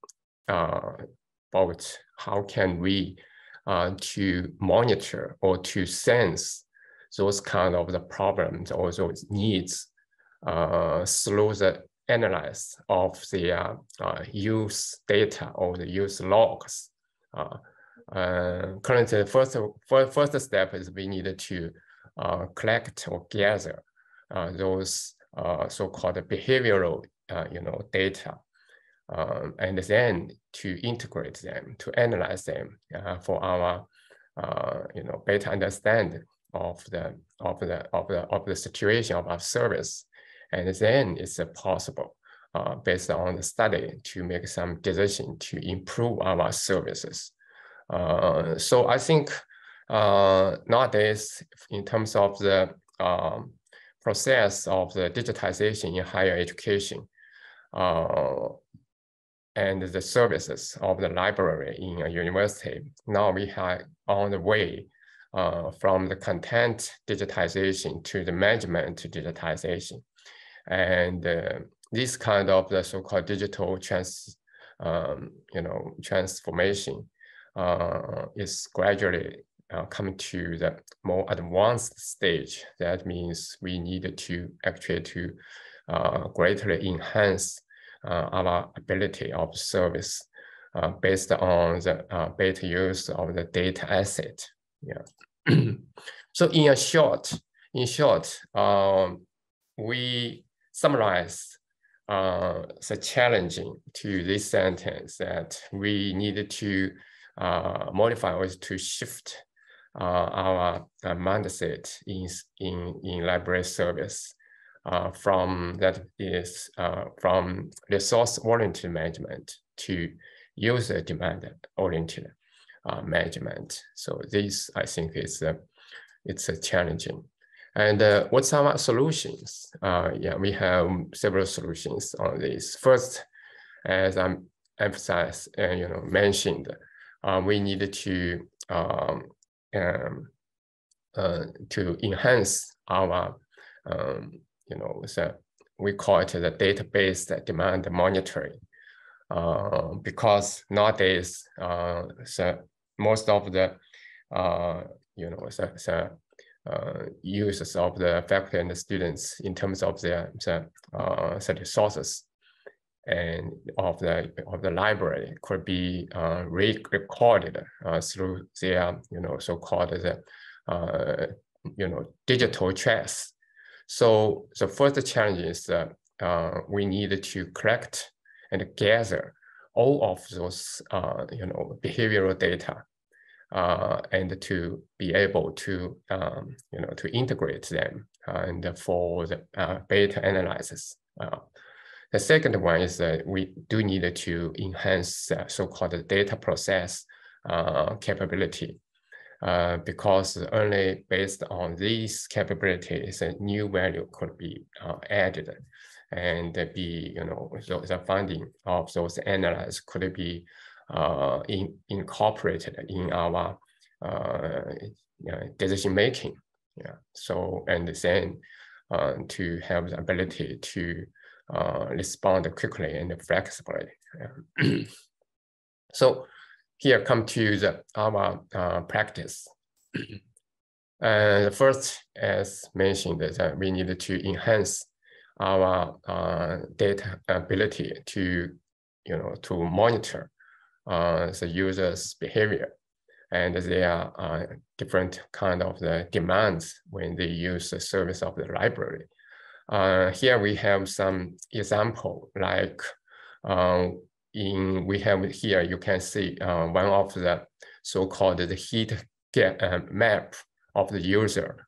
about how can we to monitor or to sense those kind of the problems or those needs through the analysis of the use data or the use logs. Currently, first step is we need to collect or gather those so-called behavioral, data, and then to integrate them, to analyze them for our, better understanding of the situation of our service, and then it's possible, based on the study, to make some decision to improve our services. So I think nowadays, in terms of the process of the digitization in higher education and the services of the library in a university, now we are on the way from the content digitization to the management digitization. And this kind of the so-called digital transformation is gradually coming to the more advanced stage. That means we need to actually to greatly enhance our ability of service based on the better use of the data asset. Yeah. So in short, we summarize the challenging to this sentence that we needed to modify or to shift our mindset in library service from resource-oriented management to user-demand-oriented management. So this, I think, it's challenging. And what's our solutions? We have several solutions on this. First, as I emphasized, mentioned, we needed to enhance our, we call it the database demand monitoring, because nowadays, most of the, users of the faculty and the students in terms of the resources and of the library could be recorded through their so-called digital trace. So the first challenge is that we need to collect and gather all of those behavioral data and to be able to to integrate them and for the data analysis. The second one is that we do need to enhance so-called data process capability, because only based on these capabilities, a new value could be added, and be the finding of those analyses could be incorporated in our decision making. Yeah. So and then to have the ability to respond quickly and flexibly. Yeah. So here come to our practice. First, as mentioned, that we need to enhance our data ability to to monitor the user's behavior and their different kind of the demands when they use the service of the library. Here we have some example, like we have here, you can see one of the so-called the heat map of the user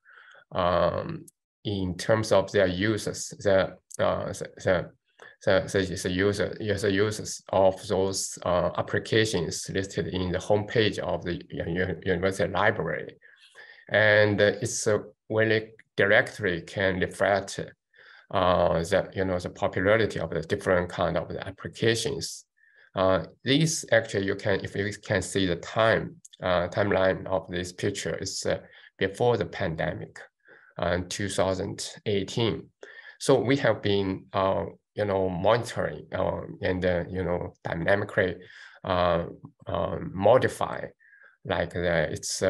in terms of their users, the users of those applications listed in the homepage of the university library. And it's really directly can reflect the popularity of the different kind of the applications. These actually, if you can see the timeline of this picture, is before the pandemic, 2018. So we have been monitoring and dynamically modify, like it's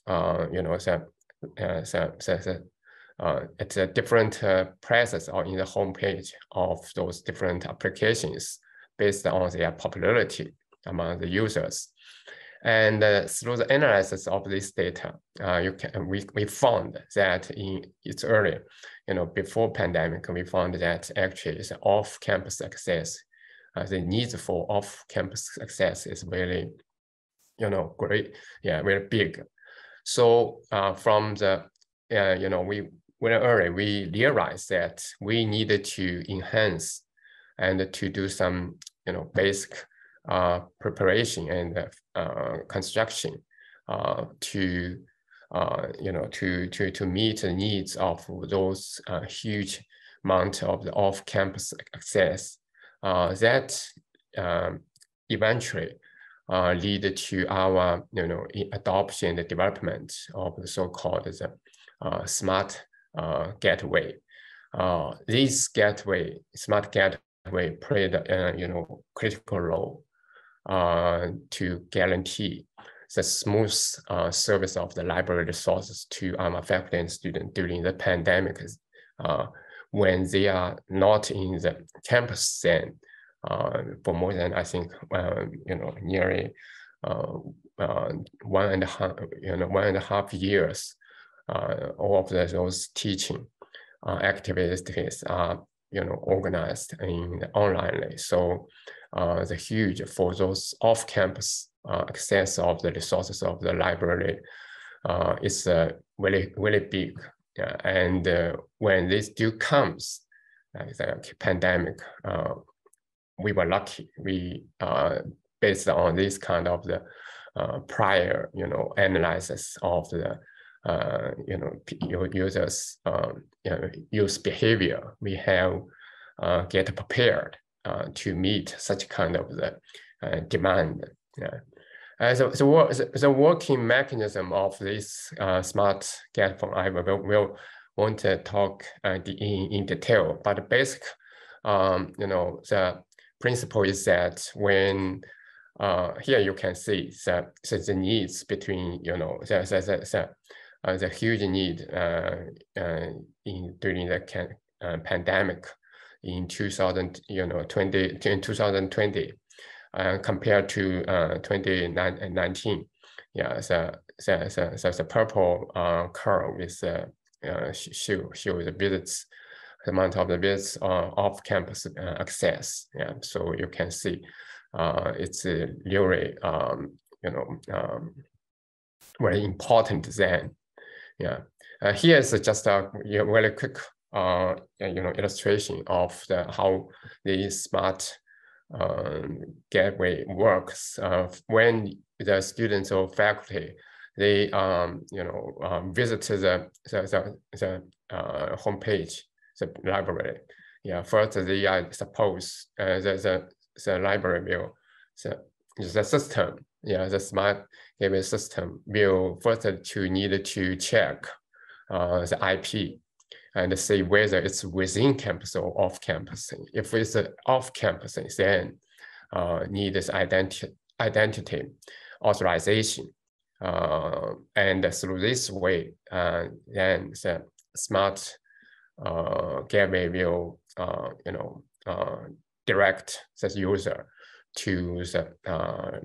it's a different presence or in the homepage of those different applications based on their popularity among the users. And through the analysis of this data, we found that it's early, before pandemic, we found that actually the off-campus access, the needs for off-campus access is really, great, very big. So from the, very early, we realized that we needed to enhance and to do some, basic preparation and construction to meet the needs of those huge amount of the off-campus access that eventually lead to our adoption and development of the so-called smart gateway. This smart gateway played a critical role to guarantee the smooth service of the library resources to our faculty and students during the pandemic, when they are not in the campus then for more than, I think, nearly 1.5 years. All of those teaching activities are organized in online. So the huge for those off-campus access of the resources of the library is really, really big. And when this due comes, like the pandemic, we were lucky. We based on this kind of the prior, analysis of the users' use behavior, we have get prepared to meet such kind of the demand. The working mechanism of this smart gateway, I will want to talk in detail, but the basic, the principle is that when here you can see the needs between, the huge need during the pandemic in 2020, compared to 2019. The purple curve is show the visits, the amount of the visits off-campus access. So you can see it's really very important then. Here is just a very quick illustration of how the smart gateway works. When the students or faculty they visit the homepage, the library. First they are supposed the library will the system. The smart gateway system will first need to check the IP and see whether it's within campus or off campus. If it's off campus, then need this identity authorization. And through this way, then the smart gateway will direct the user to the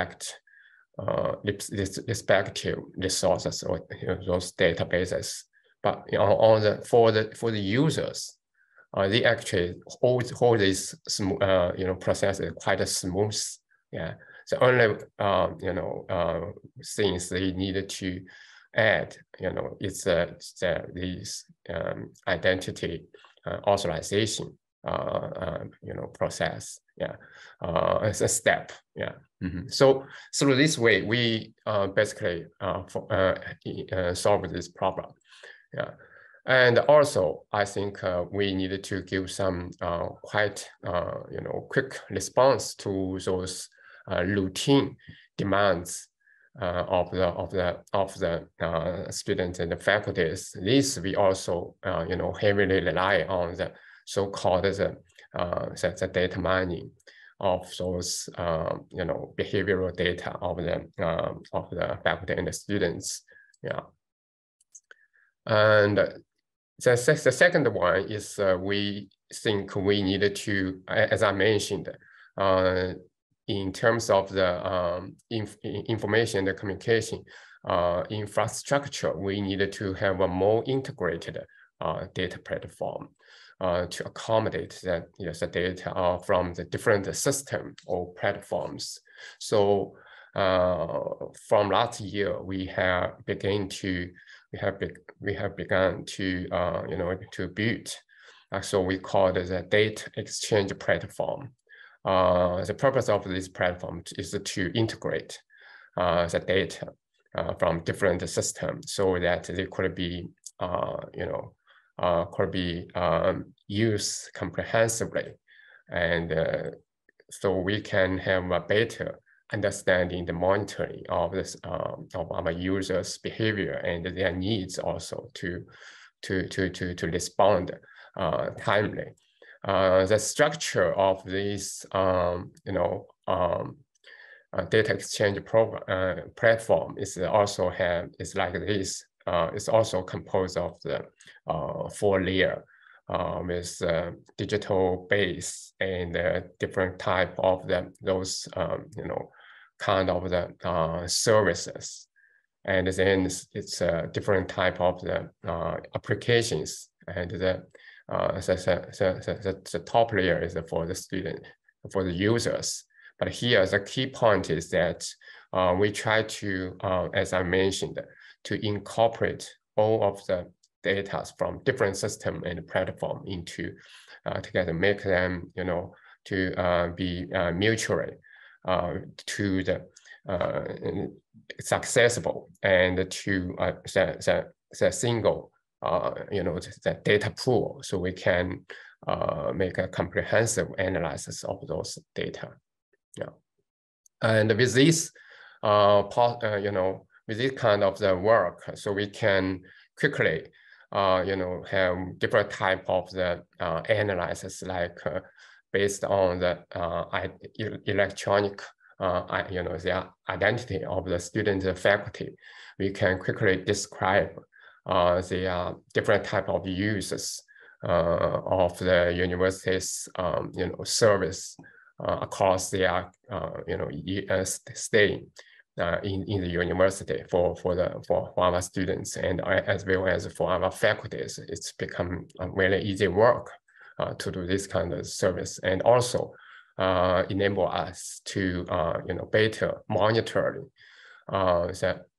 respective resources or those databases. But for the users, they actually hold this process quite smooth. Yeah. The only things they needed to add, is these identity authorization process. Yeah, as a step. Yeah. Mm-hmm. So through this way, we basically solve this problem. Yeah. And also, I think we needed to give some quite quick response to those routine demands of the students and the faculties. This we also heavily rely on the so-called the data mining of those behavioral data of the faculty and the students. Yeah. And the second one is we think we needed to, as I mentioned, in terms of the information and the communication infrastructure, we needed to have a more integrated data platform to accommodate the data from the different system or platforms. So from last year, we have begun to to build. So we call it the data exchange platform. The purpose of this platform is to integrate the data from different systems so that they could be used comprehensively, and so we can have a better understanding the monitoring of this of our users' behavior and their needs, also to respond timely. The structure of this data exchange platform is also like this. It's also composed of the 4-layer with digital base and different type of those kind of the services, and then it's a different type of the applications, and the top layer is for the student, for the users. But here the key point is that we try to, as I mentioned, to incorporate all of the data from different system and platform into together, make them to be mutually to the it's accessible, and to the single the data pool, so we can make a comprehensive analysis of those data. Yeah, and with this with this kind of the work, so we can quickly have different type of the analysis, like based on the electronic the identity of the student and faculty. We can quickly describe the different type of uses of the university's service across their stay in the university for our students, and as well as for our faculties. It's become a very easy work to do this kind of service, and also enable us to better monitoring of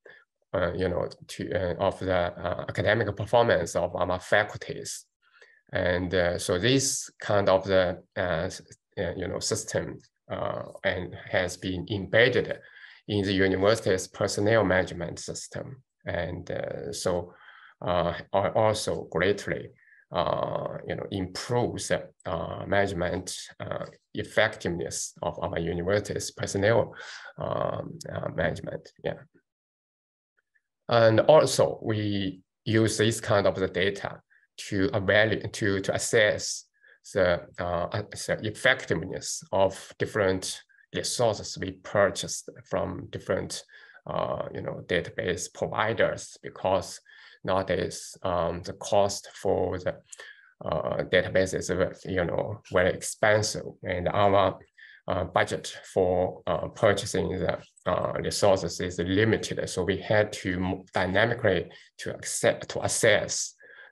the academic performance of our faculties. And so this kind of the system and has been embedded in the university's personnel management system, and so also greatly improves management effectiveness of our university's personnel management. Yeah, and also we use this kind of the data to evaluate, to assess the effectiveness of different resources we purchased from different database providers, because nowadays the cost for the database is very expensive, and our budget for purchasing the resources is limited, so we had to dynamically to assess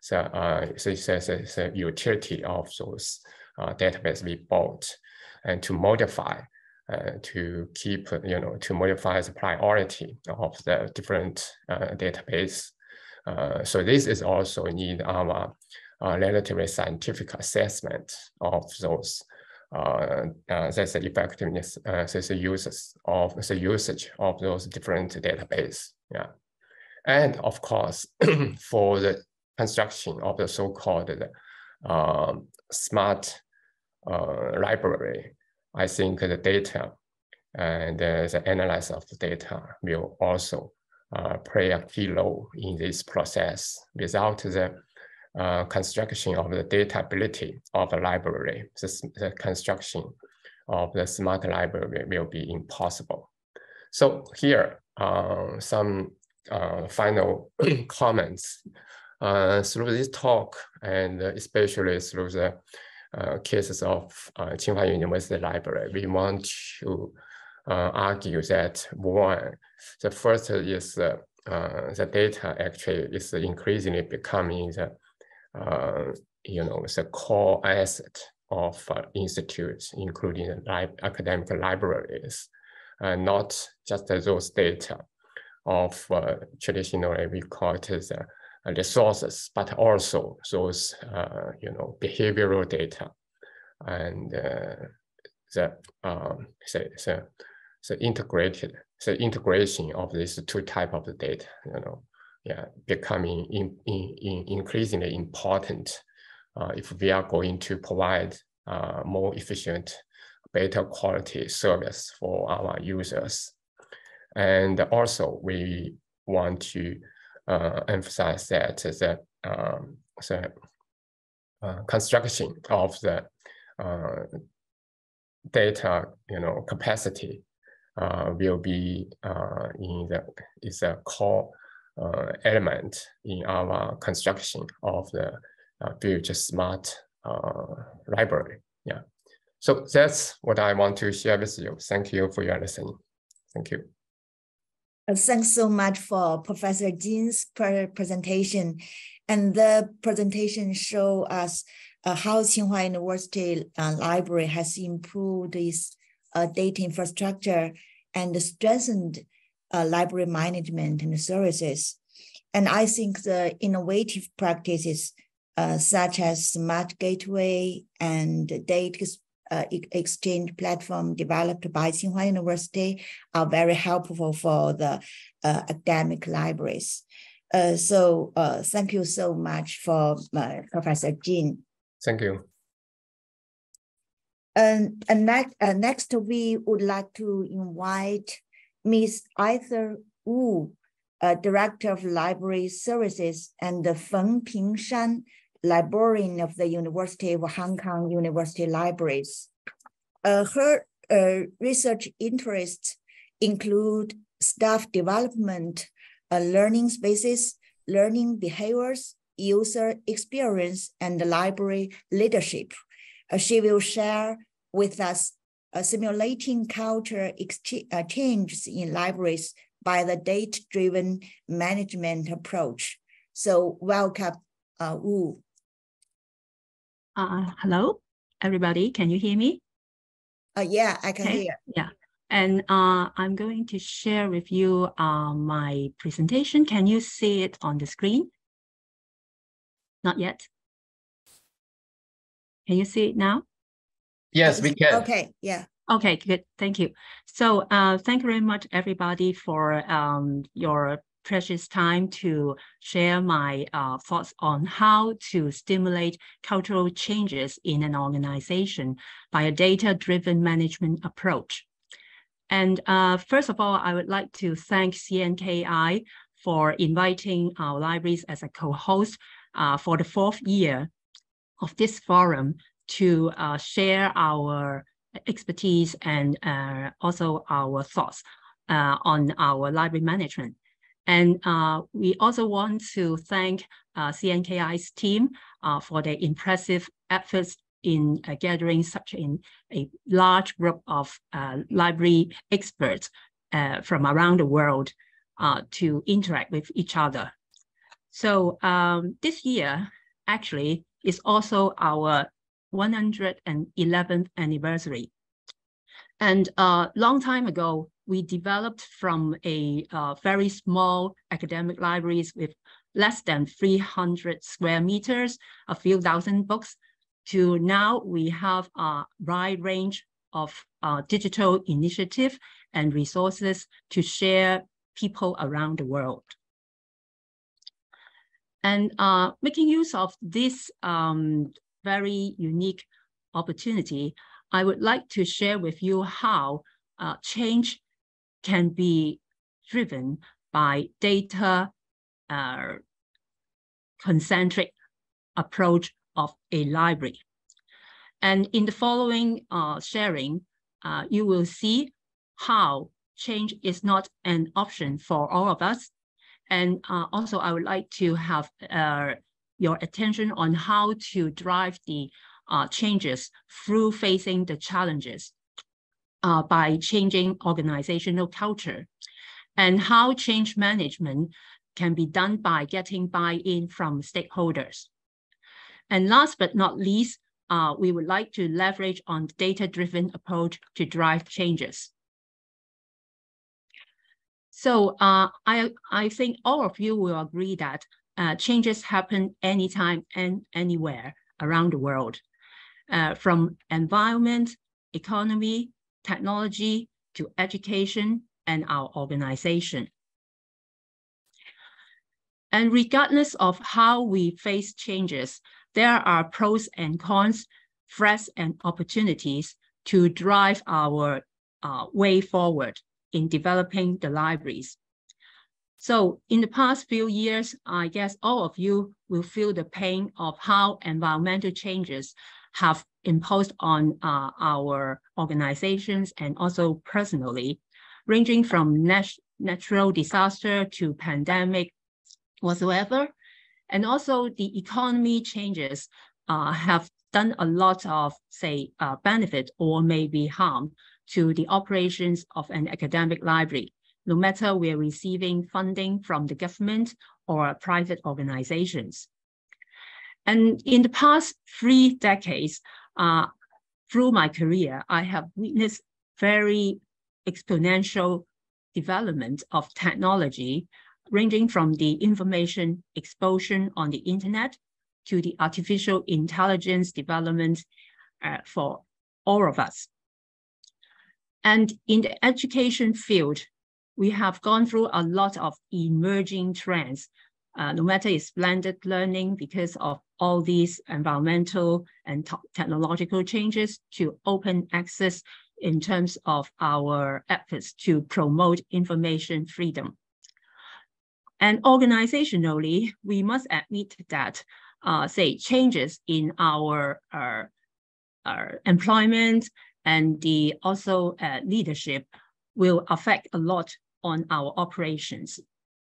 the utility of those database we bought, and to modify, to keep, to modify the priority of the different database. So this is also need our relatively scientific assessment of those. That's the effectiveness, the usage of those different database. Yeah, and of course, for the construction of the so-called smart library, I think the data and the analysis of the data will also play a key role in this process. Without the construction of the data ability of the library, the construction of the smart library will be impossible. So here, some final comments. Through this talk, and especially through the cases of Tsinghua University Library, we want to argue that one, the first is the data actually is increasingly becoming the the core asset of institutes, including academic libraries, not just those data of traditionally we call it as resources, but also those behavioral data and the integration of these two types of data, becoming increasingly important if we are going to provide more efficient, better quality service for our users. And also we want to emphasize that the construction of the data capacity will be is a core element in our construction of the future smart library. Yeah, so that's what I want to share with you. Thank you for your listening. Thank you. Thanks so much for Professor Jin's presentation. And the presentation shows us how Tsinghua University Library has improved its data infrastructure and strengthened library management and services. And I think the innovative practices such as Smart Gateway and data exchange platform developed by Tsinghua University are very helpful for the academic libraries. So thank you so much for Professor Jin. Thank you. And next, we would like to invite Ms. Arthur Wu, Director of Library Services, and Feng Pingshan, librarian of the University of Hong Kong University Libraries. Her research interests include staff development, learning spaces, learning behaviors, user experience, and library leadership. She will share with us simulating culture changes in libraries by the data-driven management approach. So welcome, Wu. Hello, everybody. Can you hear me? Yeah, I can hear. Yeah, and I'm going to share with you my presentation. Can you see it on the screen? Not yet. Can you see it now? Yes, we can. Okay, yeah. Okay, good. Thank you. So thank you very much, everybody, for your precious time to share my thoughts on how to stimulate cultural changes in an organization by a data-driven management approach. And first of all, I would like to thank CNKI for inviting our libraries as a co-host for the 4th year of this forum to share our expertise and also our thoughts on our library management. And we also want to thank CNKI's team for their impressive efforts in gathering such a large group of library experts from around the world to interact with each other. So this year actually is also our 111th anniversary. And a long time ago, we developed from a very small academic libraries with less than 300 square meters, a few thousand books, to now we have a wide range of digital initiative and resources to share people around the world. And making use of this very unique opportunity, I would like to share with you how change can be driven by data concentric approach of a library. And in the following sharing, you will see how change is not an option for all of us. And also I would like to have your attention on how to drive the changes through facing the challenges by changing organizational culture, and how change management can be done by getting buy-in from stakeholders. And last but not least, we would like to leverage on data-driven approach to drive changes. So I think all of you will agree that changes happen anytime and anywhere around the world, from environment, economy, technology, to education, and our organization. And regardless of how we face changes, there are pros and cons, threats and opportunities to drive our way forward in developing the libraries. So in the past few years, I guess all of you will feel the pain of how environmental changes have imposed on our organizations and also personally, ranging from natural disaster to pandemic whatsoever. And also the economy changes have done a lot of, say, benefit or maybe harm to the operations of an academic library, no matter we're receiving funding from the government or private organizations. And in the past 3 decades, through my career, I have witnessed very exponential development of technology, ranging from the information explosion on the internet to the artificial intelligence development for all of us. And in the education field, we have gone through a lot of emerging trends, no matter it's blended learning because of all these environmental and technological changes, to open access in terms of our efforts to promote information freedom. And organizationally, we must admit that, say, changes in our employment and the also leadership will affect a lot on our operations.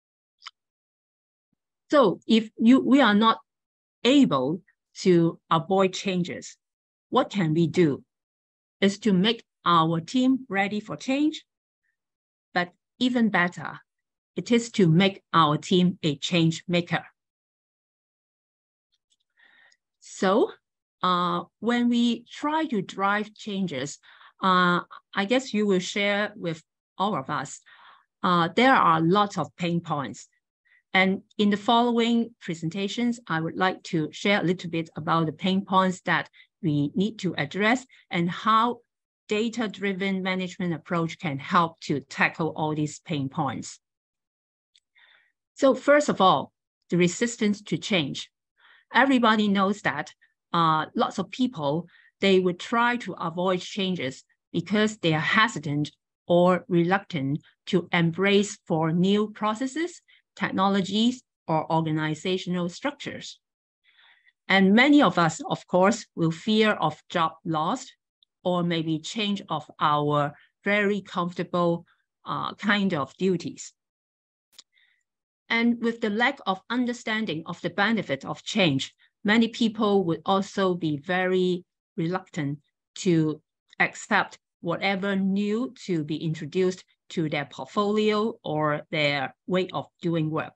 So if we are not able to avoid changes, what can we do? Is to make our team ready for change, but even better, it is to make our team a change maker. So when we try to drive changes, I guess you will share with all of us, there are lots of pain points. And in the following presentations, I would like to share a little bit about the pain points that we need to address and how data-driven management approach can help to tackle all these pain points. So first of all, the resistance to change. Everybody knows that lots of people, they would try to avoid changes because they are hesitant or reluctant to embrace for new processes, technologies, or organizational structures. And many of us, of course, will fear of job loss or maybe change of our very comfortable kind of duties. And with the lack of understanding of the benefit of change, many people would also be very reluctant to accept whatever new to be introduced to their portfolio or their way of doing work.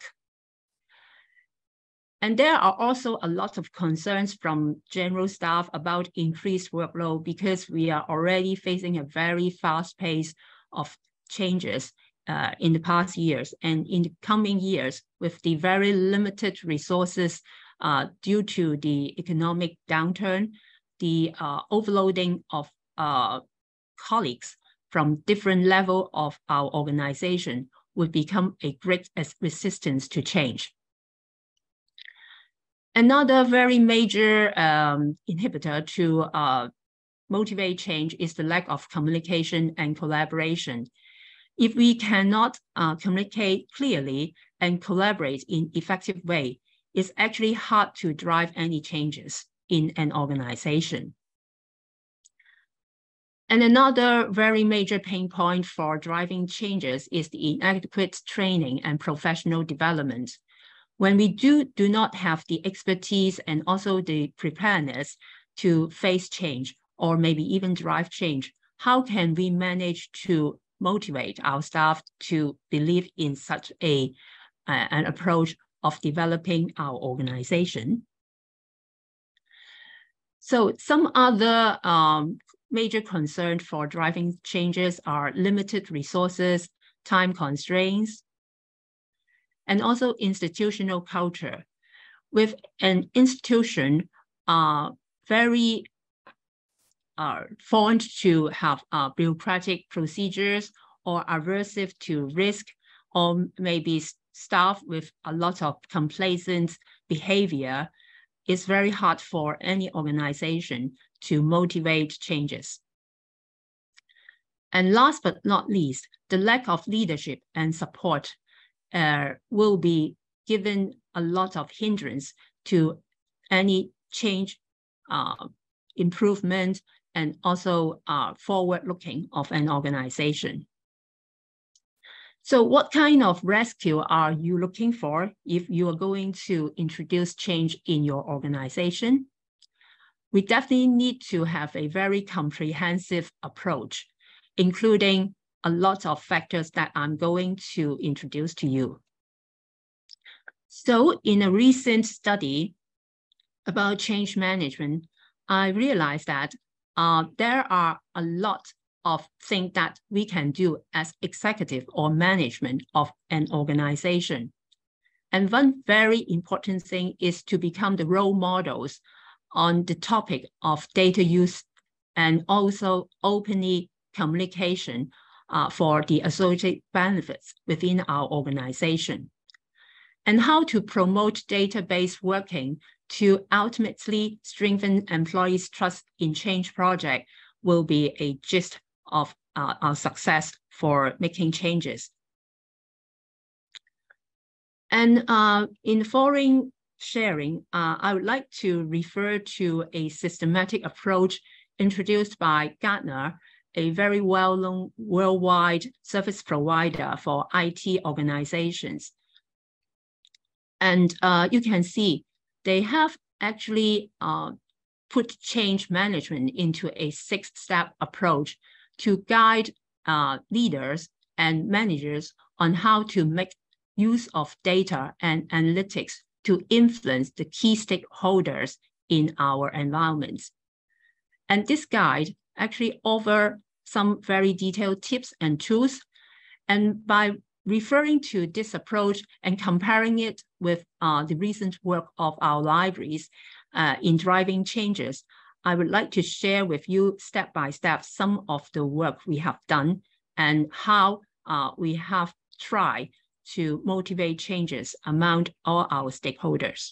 And there are also a lot of concerns from general staff about increased workload because we are already facing a very fast pace of changes in the past years and in the coming years with the very limited resources due to the economic downturn, the overloading of colleagues from different levels of our organization would become a great resistance to change. Another very major inhibitor to motivate change is the lack of communication and collaboration. If we cannot communicate clearly and collaborate in an effective way, it's actually hard to drive any changes in an organization. And another very major pain point for driving changes is the inadequate training and professional development. When we do not have the expertise and also the preparedness to face change or maybe even drive change, how can we manage to motivate our staff to believe in such an approach of developing our organization? So some other major concerns for driving changes are limited resources, time constraints, and also institutional culture. With an institution very fond to have bureaucratic procedures or aversive to risk, or maybe staff with a lot of complacent behavior, it's very hard for any organization to motivate changes. And last but not least, the lack of leadership and support will be given a lot of hindrance to any change, improvement, and also forward-looking of an organization. So what kind of rescue are you looking for if you are going to introduce change in your organization? We definitely need to have a very comprehensive approach, including a lot of factors that I'm going to introduce to you. So in a recent study about change management, I realized that there are a lot of things that we can do as executive or management of an organization. And one very important thing is to become the role models on the topic of data use and also openly communication for the associated benefits within our organization. And how to promote database working to ultimately strengthen employees' trust in change project will be a gist of our success for making changes. And in the following sharing, I would like to refer to a systematic approach introduced by Gartner, a very well-known worldwide service provider for IT organizations. And you can see they have actually put change management into a 6-step approach to guide leaders and managers on how to make use of data and analytics to influence the key stakeholders in our environments. And this guide actually offers some very detailed tips and tools. And by referring to this approach and comparing it with the recent work of our libraries in driving changes, I would like to share with you step by step some of the work we have done and how we have tried to motivate changes among all our stakeholders.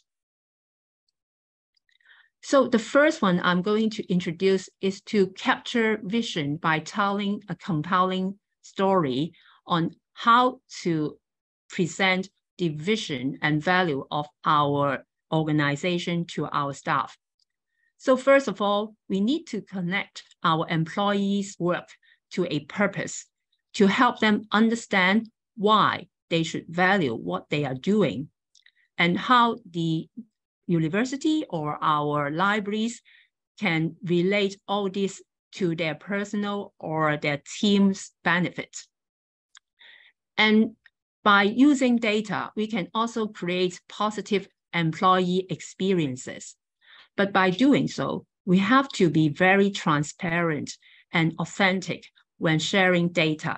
So the first one I'm going to introduce is to capture vision by telling a compelling story on how to present the vision and value of our organization to our staff. So first of all, we need to connect our employees' work to a purpose to help them understand why they should value what they are doing and how the university or our libraries can relate all this to their personal or their team's benefits. And by using data, we can also create positive employee experiences. But by doing so, we have to be very transparent and authentic when sharing data.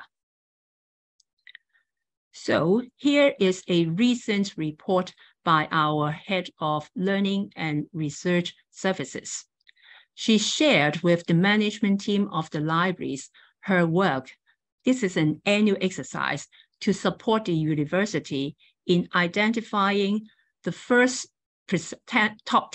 So here is a recent report by our head of learning and research services. She shared with the management team of the libraries her work. This is an annual exercise to support the university in identifying the first top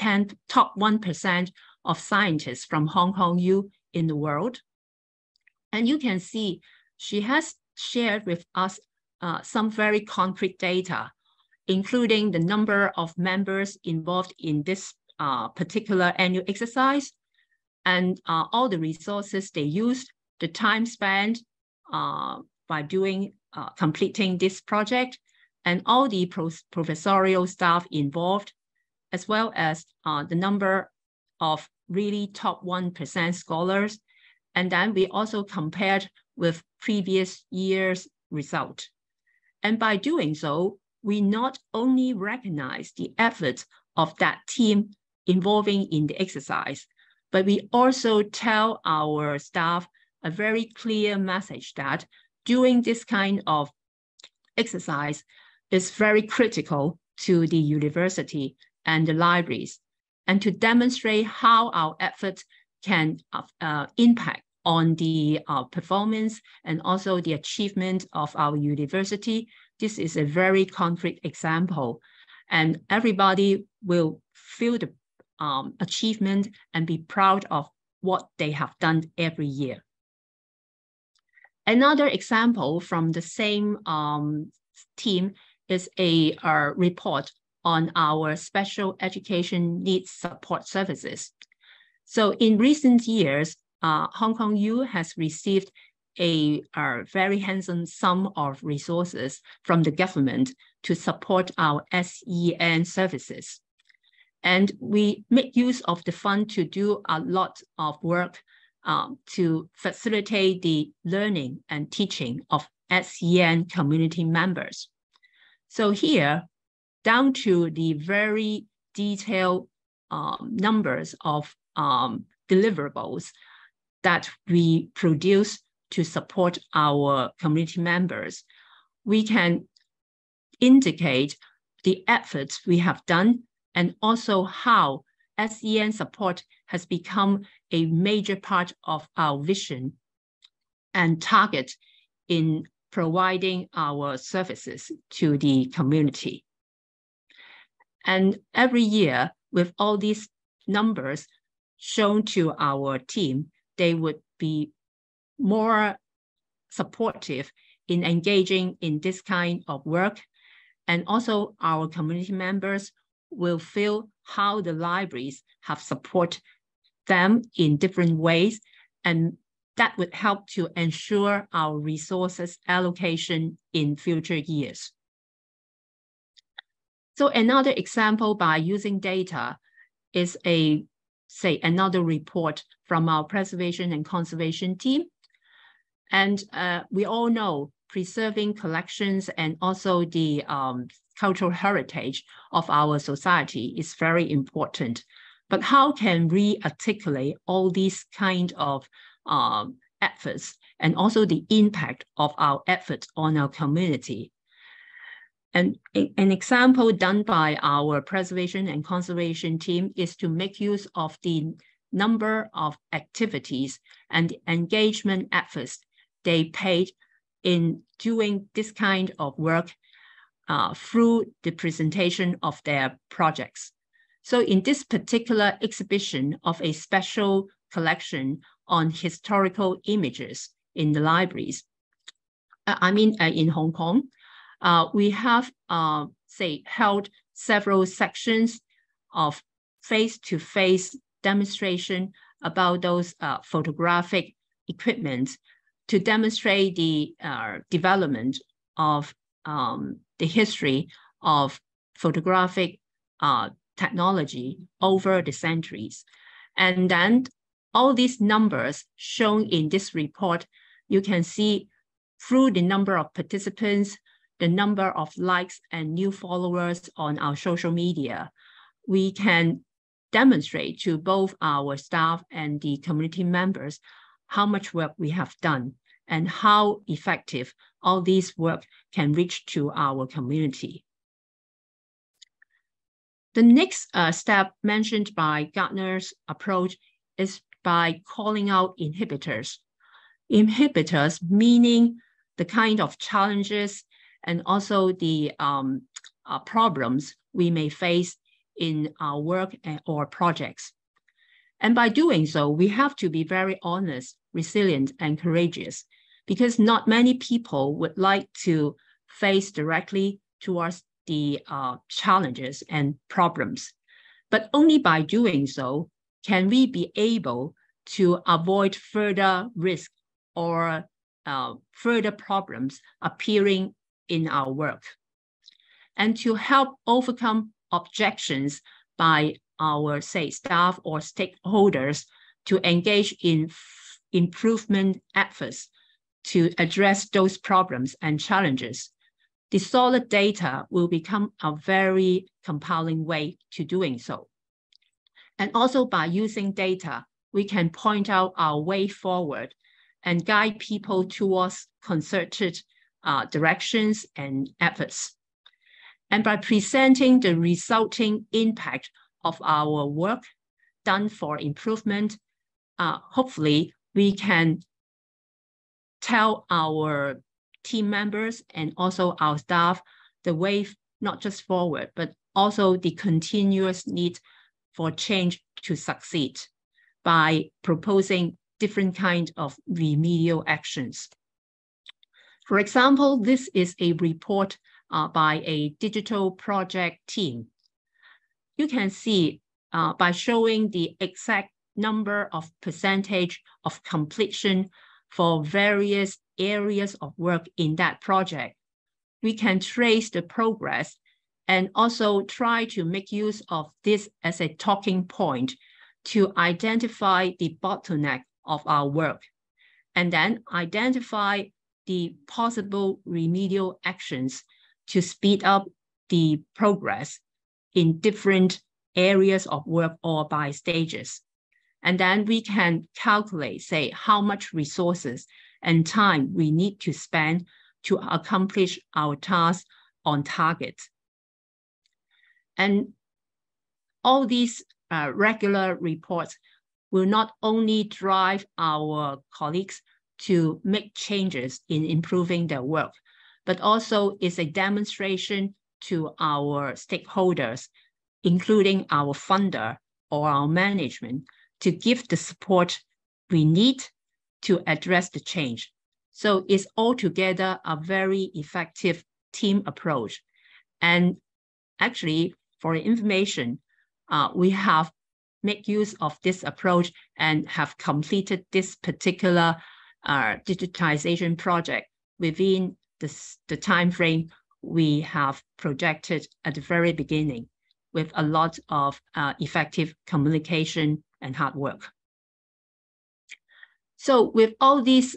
1% of scientists from Hong Kong U in the world. And you can see she has shared with us some very concrete data, including the number of members involved in this particular annual exercise, and all the resources they used, the time spent by completing this project, and all the professorial staff involved, as well as the number of really top 1% scholars. And then we also compared with previous year's result. And by doing so, we not only recognize the efforts of that team involving in the exercise, but we also tell our staff a very clear message that doing this kind of exercise is very critical to the university and the libraries, and to demonstrate how our efforts can impact on the performance and also the achievement of our university. This is a very concrete example, and everybody will feel the achievement and be proud of what they have done every year. Another example from the same team is a report on our special education needs support services. So in recent years, Hong Kong U has received a very handsome sum of resources from the government to support our SEN services. And we make use of the fund to do a lot of work to facilitate the learning and teaching of SEN community members. So here, down to the very detailed numbers of deliverables that we produce to support our community members, we can indicate the efforts we have done and also how SEN support has become a major part of our vision and target in providing our services to the community. And every year, with all these numbers shown to our team, they would be more supportive in engaging in this kind of work. And also our community members will feel how the libraries have supported them in different ways, and that would help to ensure our resources allocation in future years. So another example by using data is another report from our preservation and conservation team. And we all know preserving collections and also the cultural heritage of our society is very important. But how can we articulate all these kind of efforts and also the impact of our efforts on our community? And an example done by our preservation and conservation team is to make use of the number of activities and engagement efforts they paid in doing this kind of work through the presentation of their projects. So in this particular exhibition of a special collection on historical images in the libraries, in Hong Kong, we have, held several sections of face-to-face demonstration about those photographic equipment to demonstrate the development of the history of photographic technology over the centuries. And then all these numbers shown in this report, you can see through the number of participants, the number of likes and new followers on our social media, we can demonstrate to both our staff and the community members how much work we have done and how effective all this work can reach to our community. The next step mentioned by Gartner's approach is by calling out inhibitors. Inhibitors meaning the kind of challenges and also the problems we may face in our work or projects. And by doing so, we have to be very honest, resilient, and courageous, because not many people would like to face directly towards the challenges and problems. But only by doing so can we be able to avoid further risk or further problems appearing in our work. And to help overcome objections by our, say, staff or stakeholders to engage in improvement efforts to address those problems and challenges, the solid data will become a very compelling way to doing so. And also by using data, we can point out our way forward and guide people towards concerted directions and efforts. And by presenting the resulting impact of our work done for improvement, hopefully we can tell our team members and also our staff the way not just forward, but also the continuous need for change to succeed by proposing different kinds of remedial actions. For example, this is a report by a digital project team. You can see by showing the exact number of percentage of completion for various areas of work in that project, we can trace the progress and also try to make use of this as a talking point to identify the bottleneck of our work, and then identify the possible remedial actions to speed up the progress in different areas of work or by stages. And then we can calculate, say, how much resources and time we need to spend to accomplish our task on target. And all these regular reports will not only drive our colleagues to make changes in improving their work, but also is a demonstration to our stakeholders, including our funder or our management, to give the support we need to address the change. So it's altogether a very effective team approach. And actually, for information, we have made use of this approach and have completed this particular digitization project within the time frame we have projected at the very beginning, with a lot of effective communication and hard work. So with all these,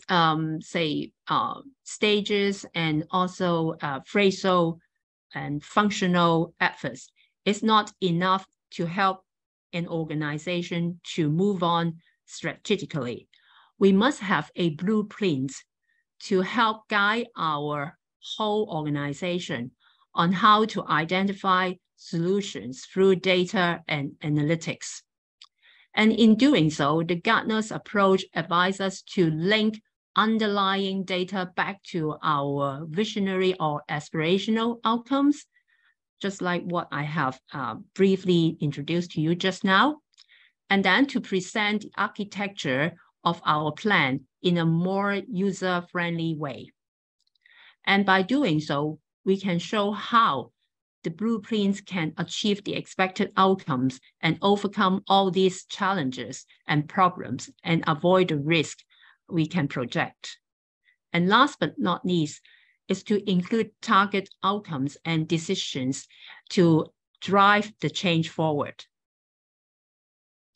stages and also phrasal and functional efforts, it's not enough to help an organization to move on strategically. We must have a blueprint to help guide our whole organization on how to identify solutions through data and analytics. And in doing so, the Gartner's approach advises us to link underlying data back to our visionary or aspirational outcomes, just like what I have briefly introduced to you just now, and then to present the architecture of our plan in a more user-friendly way. And by doing so, we can show how the blueprints can achieve the expected outcomes and overcome all these challenges and problems and avoid the risk we can project. And last but not least is to include target outcomes and decisions to drive the change forward.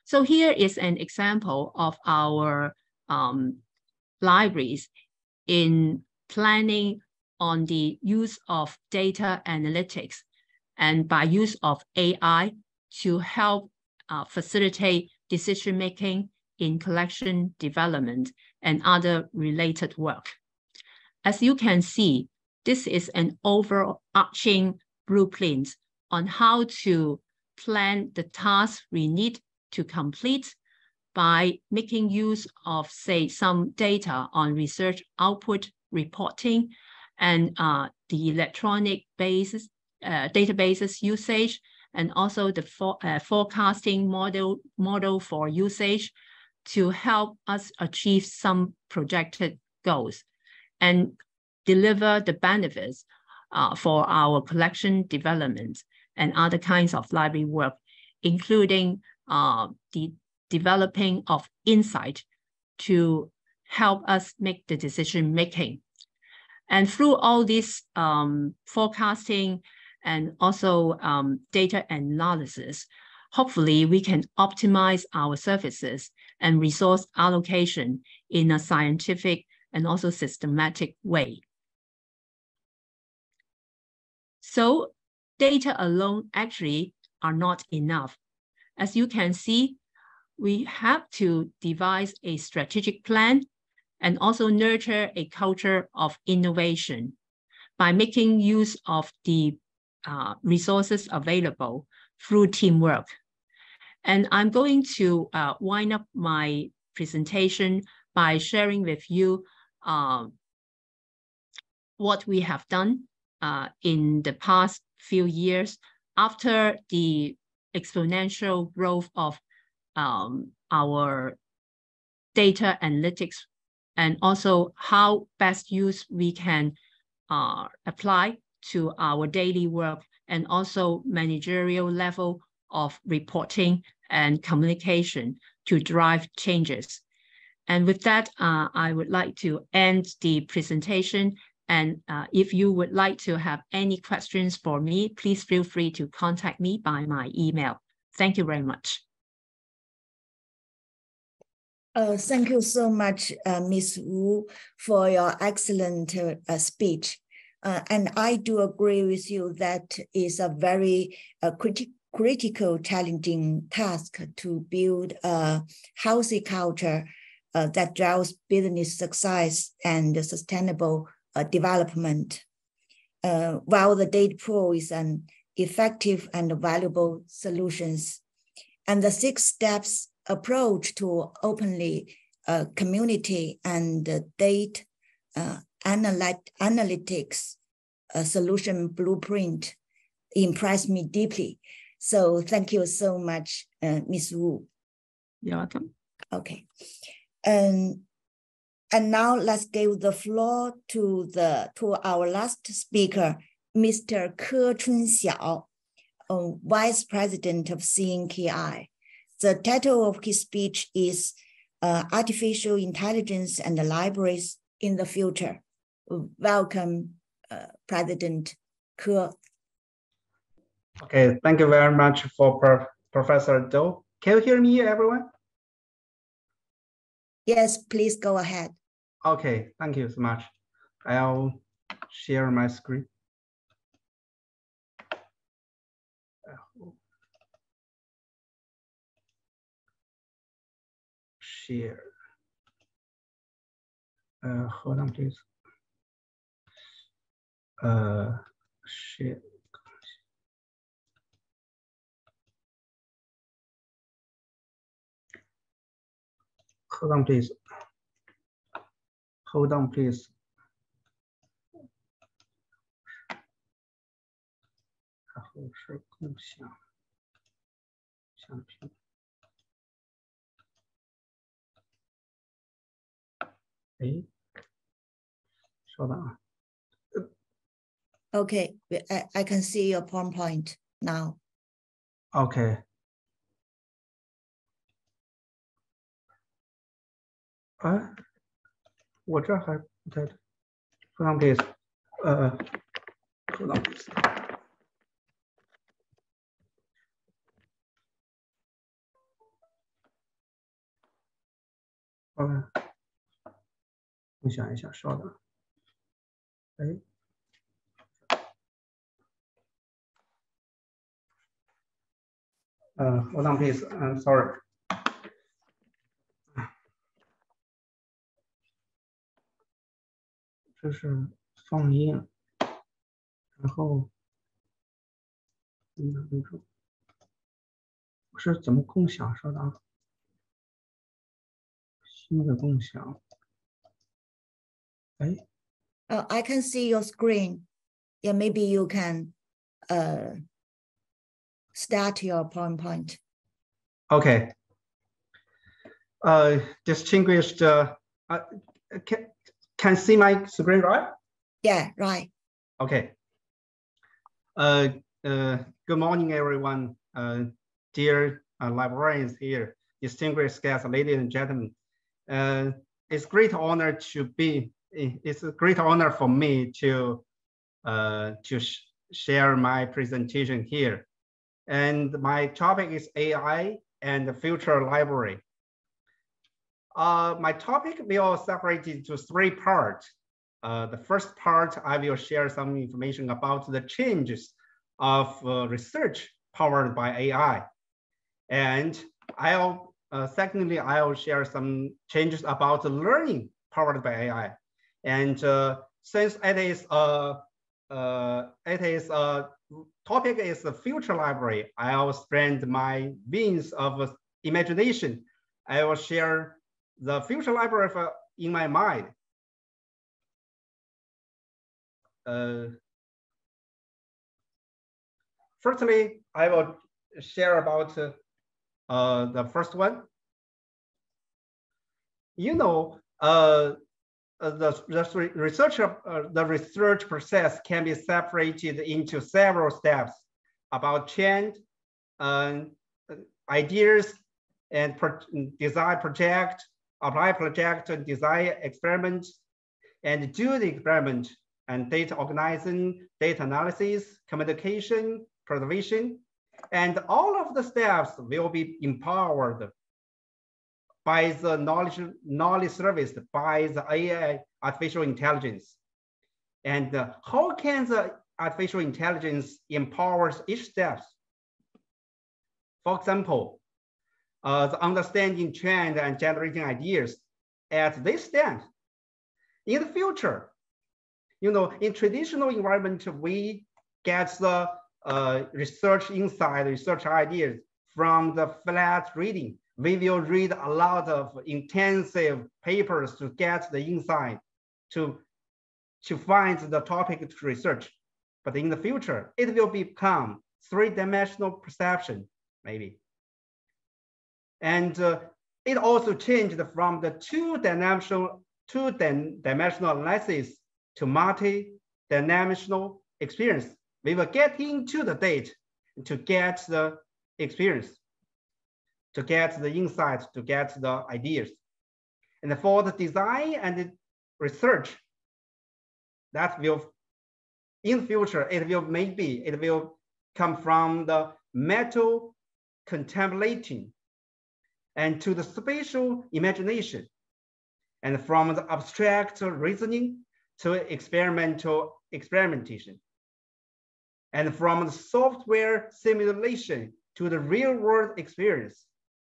So here is an example of our libraries in planning on the use of data analytics and by use of AI to help facilitate decision-making in collection development and other related work. As you can see, this is an overarching blueprint on how to plan the tasks we need to complete by making use of, say, some data on research output reporting and the electronic databases usage, and also the forecasting model for usage to help us achieve some projected goals and deliver the benefits for our collection development and other kinds of library work, including the developing of insight to help us make the decision making. And through all this forecasting and also data analysis, hopefully we can optimize our services and resource allocation in a scientific and also systematic way. So data alone actually are not enough. As you can see, we have to devise a strategic plan and also nurture a culture of innovation by making use of the resources available through teamwork. And I'm going to wind up my presentation by sharing with you what we have done in the past few years after the exponential growth of our data analytics, and also how best use we can apply to our daily work and also managerial level of reporting and communication to drive changes. And with that, I would like to end the presentation. And if you would like to have any questions for me, please feel free to contact me by my email. Thank you very much. Thank you so much, Ms. Wu, for your excellent speech. And I do agree with you that is a very critical, challenging task to build a healthy culture that drives business success and sustainable development. While the data pool is an effective and valuable solutions, and the 6 steps approach to openly community and data analytics solution blueprint impressed me deeply. So thank you so much, Ms. Wu. You're welcome. Okay. And now let's give the floor to our last speaker, Mr. Ke Chunxiao, Vice President of CNKI. The title of his speech is Artificial Intelligence and the Libraries in the Future. Welcome, President Ke. Okay, thank you very much for Professor Dou. Can you hear me, everyone? Yes, please go ahead. Okay, thank you so much. I'll share my screen. Share. Hold on, please. Share. Hold on, please. Hold on, please. Okay, I can see your PowerPoint now. Okay. Hold on, please. Hold on, please. 我想一下，稍等。Hold on, please. I'm sorry. 这是放映，然后我是怎么共享？稍等，新的共享。 I can see your screen. Yeah, maybe you can start your PowerPoint. Okay. Distinguished, can see my screen, right? Yeah, right. Okay. Good morning, everyone. Dear librarians here, distinguished guests, ladies and gentlemen. It's a great honor for me to share my presentation here. And my topic is AI and the future library. My topic will separate into three parts. The first part, I will share some information about the changes of research powered by AI. And secondly, I'll share some changes about the learning powered by AI. And since it is topic is the future library, I'll spend my means of imagination. I will share the future library in my mind. Firstly, I will share about the first one. You know, the research process can be separated into several steps about change, ideas, and design project, apply project, design experiment, and do the experiment, and data organizing, data analysis, communication, preservation, and all of the steps will be empowered by the knowledge service, by the AI, artificial intelligence. And how can the artificial intelligence empowers each step? For example, the understanding trend and generating ideas at this stand. In the future, you know, in traditional environment, we get the research insight, research ideas from the flat reading. We will read a lot of intensive papers to get the insight, to find the topic to research. But in the future, it will become three-dimensional perception, maybe. And it also changed from the two-dimensional analysis to multi-dimensional experience. We will get into the data to get the experience, to get the insights, to get the ideas. And for the design and research, that will, in the future, it will come from the mental contemplating and to the spatial imagination, and from the abstract reasoning to experimentation, and from the software simulation to the real world experience.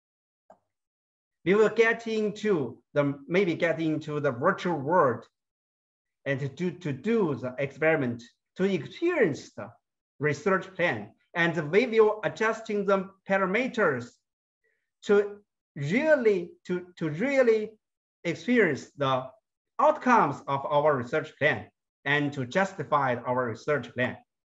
We will maybe get into the virtual world and to do the experiment, to experience the research plan, and we will adjusting the parameters to really experience the outcomes of our research plan and to justify our research plan.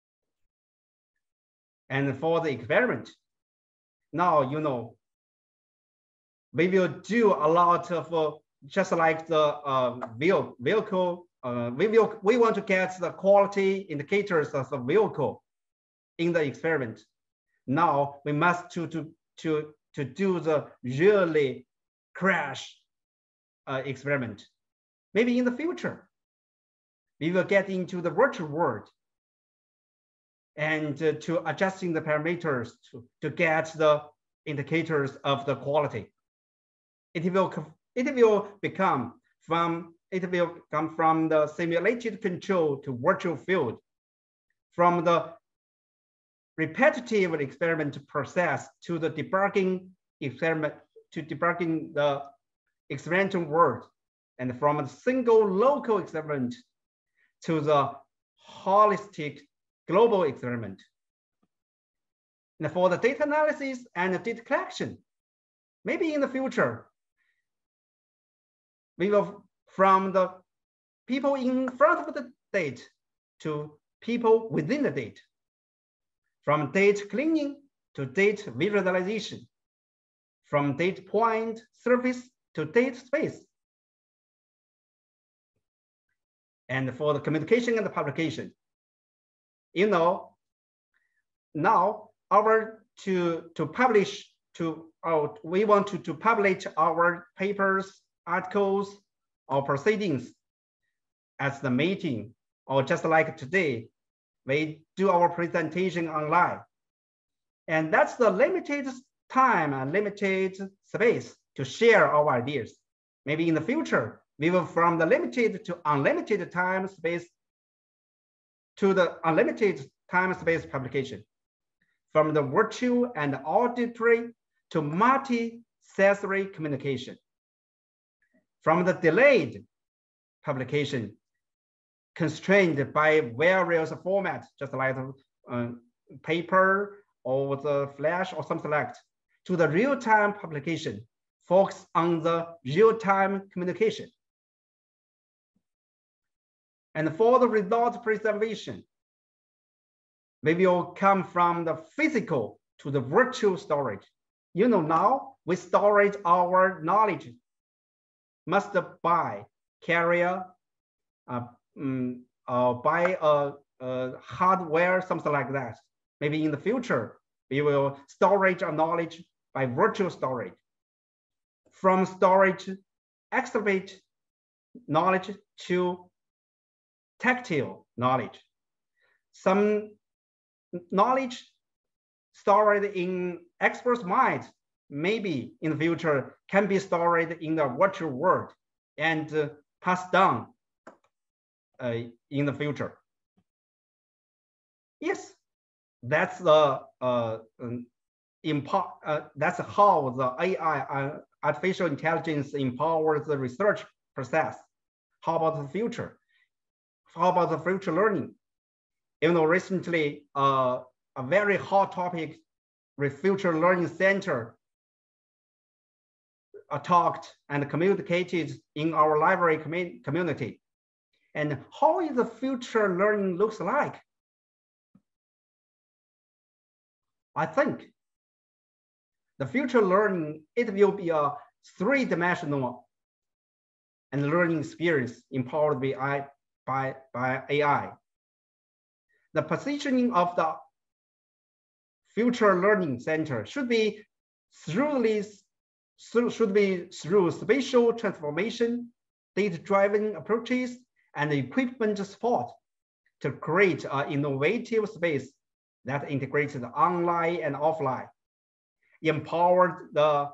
And for the experiment, now, you know, we will do a lot of, just like the vehicle, we want to get the quality indicators of the vehicle in the experiment. Now we must to do the really crash experiment. Maybe in the future, we will get into the virtual world and to adjusting the parameters to get the indicators of the quality. It will It will come from the simulated control to virtual field, from the repetitive experiment process to the debugging experiment, to debugging the experimental world, and from a single local experiment to the holistic global experiment. And for the data analysis and data collection, maybe in the future, we will from the people in front of the data to people within the data, from data cleaning to data visualization, from data point surface to data space. And for the communication and the publication, you know, now we want to publish our papers, articles, or proceedings as the meeting, or just like today, we do our presentation online. And that's the limited time and limited space to share our ideas. Maybe in the future, we will from the limited to unlimited time space to the unlimited time space publication, from the virtual and auditory to multi-sensory communication, from the delayed publication constrained by various formats, just like paper or the flash or something like that, to the real-time publication, focus on the real-time communication. And for the result preservation, we will come from the physical to the virtual storage. You know, now we storage our knowledge must buy carrier, buy a hardware, something like that. Maybe in the future, we will storage our knowledge by virtual storage. From storage, activate knowledge to tactile knowledge. Some knowledge stored in experts' minds, maybe in the future can be stored in the virtual world and passed down in the future. Yes, that's the that's how the AI, artificial intelligence, empowers the research process. How about the future? How about the future learning? You know, recently a very hot topic, Future Learning Center, talked and communicated in our library community. And how is the future learning looks like? I think the future learning, it will be a three-dimensional and learning experience empowered by AI. The positioning of the Future Learning Center should be through spatial transformation, data-driven approaches, and equipment support to create an innovative space that integrates the online and offline, empowered the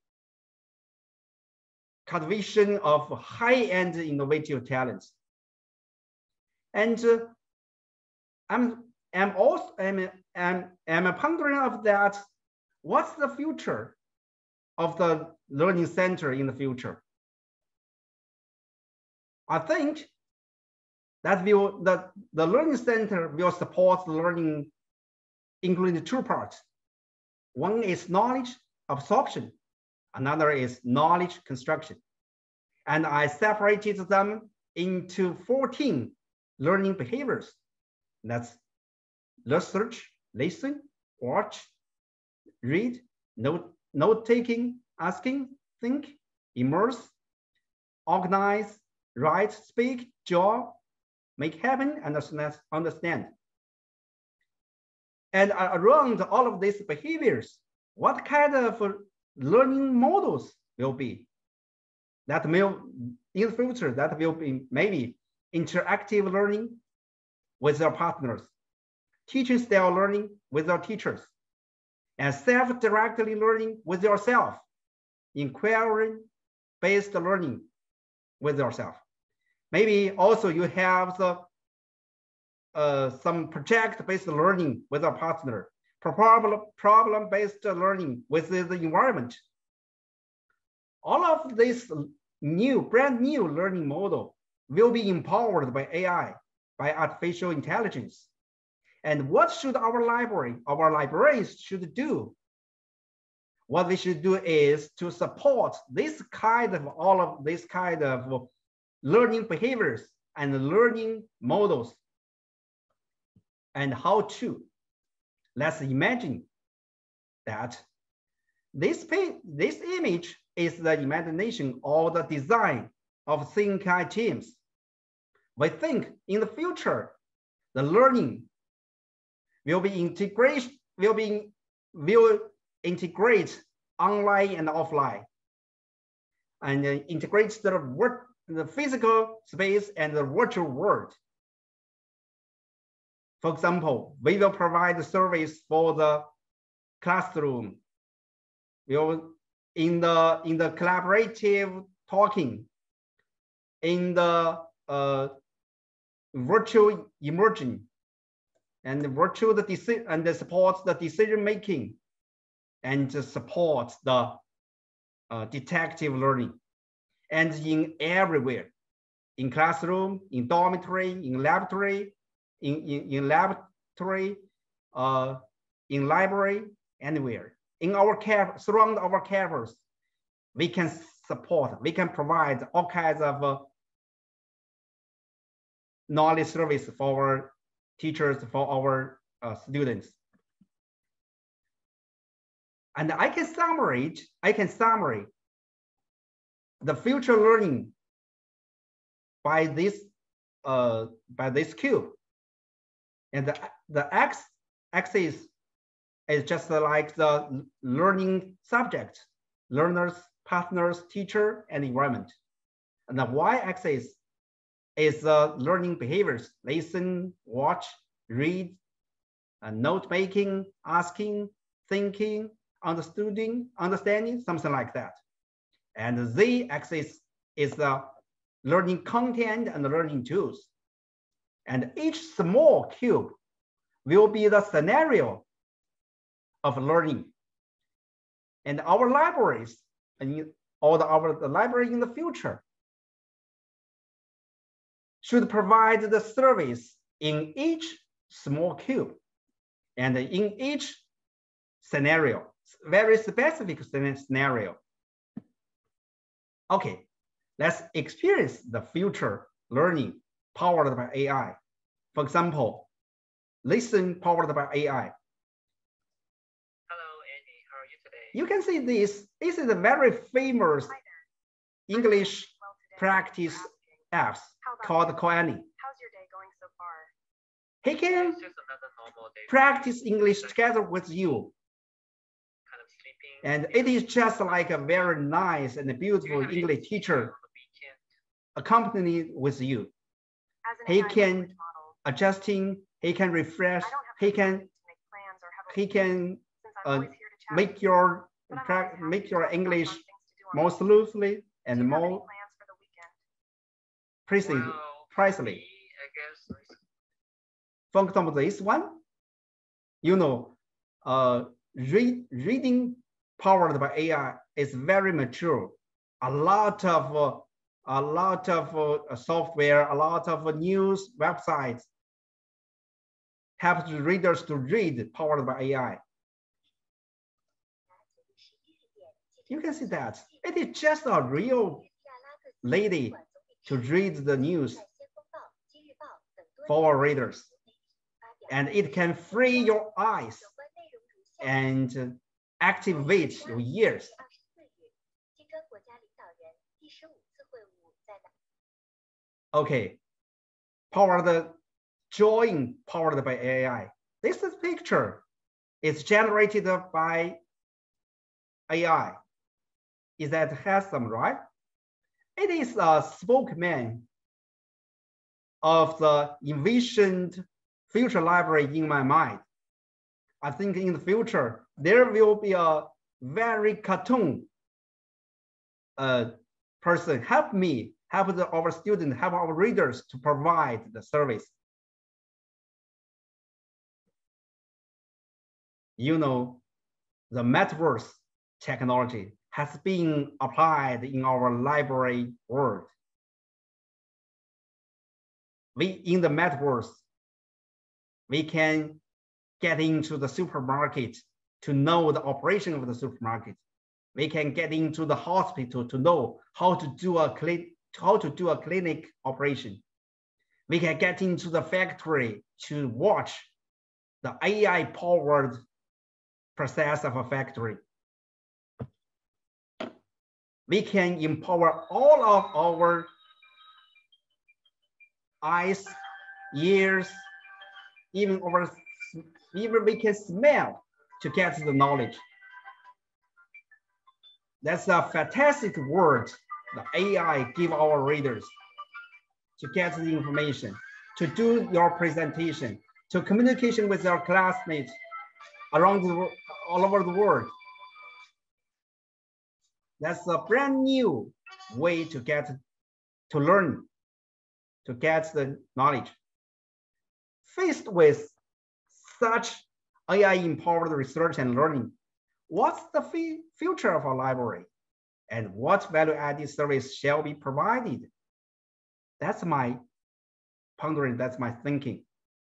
cultivation of high-end innovative talents. And I'm pondering of that. What's the future of the learning center in the future? I think that the learning center will support learning, including two parts. One is knowledge absorption, another is knowledge construction. And I separated them into 14 learning behaviors. That's research, listen, watch, read, note-taking, asking, think, immerse, organize, write, speak, draw, make happen, and understand. And around all of these behaviors, what kind of learning models will be? That will, in the future, that will be maybe interactive learning with our partners, teaching style learning with our teachers, and self-directly learning with yourself, inquiring, based learning with yourself. Maybe also you have the some project-based learning with a partner, problem-based learning with the environment. All of this brand new learning model will be empowered by AI, by artificial intelligence. And what should our libraries should do? What we should do is to support all of this kind of learning behaviors and learning models. And how to? Let's imagine that this image is the imagination or the design of ThinkEye teams. We think in the future, the learning will integrate online and offline, and integrates the physical space and the virtual world. For example, we will provide the service for the classroom. We will in the collaborative talking, in the virtual emerging, and the virtual supports the decision making, and supports the detective learning, and in everywhere, in classroom, in dormitory, in laboratory, in library, anywhere. In our surround our campus, we can provide all kinds of knowledge service for our teachers, for our students. And I can summarize the future learning by this cube. And the x-axis is just like the learning subject, learners, partners, teacher, and environment. And the y-axis is learning behaviors, listen, watch, read, note making, asking, thinking, understanding, something like that. And the z-axis is the learning content and learning tools. And each small cube will be the scenario of learning. And our libraries, the library in the future, should provide the service in each small cube and in each scenario, very specific scenario. Okay, let's experience the future learning powered by AI. For example, listen powered by AI. Hello, Andy. How are you today? You can see this. This is a very famous English practice apps called Koani. How's your day going so far? He can It's just another normal day. practice English together with you. Kind of sleeping. And it is just like a very nice and beautiful English teacher accompanied with you. He can adjusting, he can refresh, he can make your English more smoothly and more precisely. For example, this one, reading powered by AI is very mature. A lot of software, a lot of news websites help the readers to read powered by AI. You can see that it is just a real lady to read the news for our readers, and it can free your eyes and activate your ears. Okay, drawing powered by AI. This picture is generated by AI. Is that handsome, right? It is a spokesman of the envisioned future library in my mind. I think in the future, there will be a very cartoon person help me, help our students, help our readers to provide the service. You know, the metaverse technology has been applied in our library world. In the metaverse, we can get into the supermarket to know the operation of the supermarket. We can get into the hospital to know how to do a clinic operation. We can get into the factory to watch the AI-powered process of a factory. We can empower all of our eyes, ears, even we can smell to get the knowledge. That's a fantastic word the AI give our readers to get the information, to do your presentation, to communication with your classmates around all over the world. That's a brand new way to learn, to get the knowledge. Faced with such AI-empowered research and learning, what's the future of our library? And what value-added service shall be provided? That's my pondering, that's my thinking.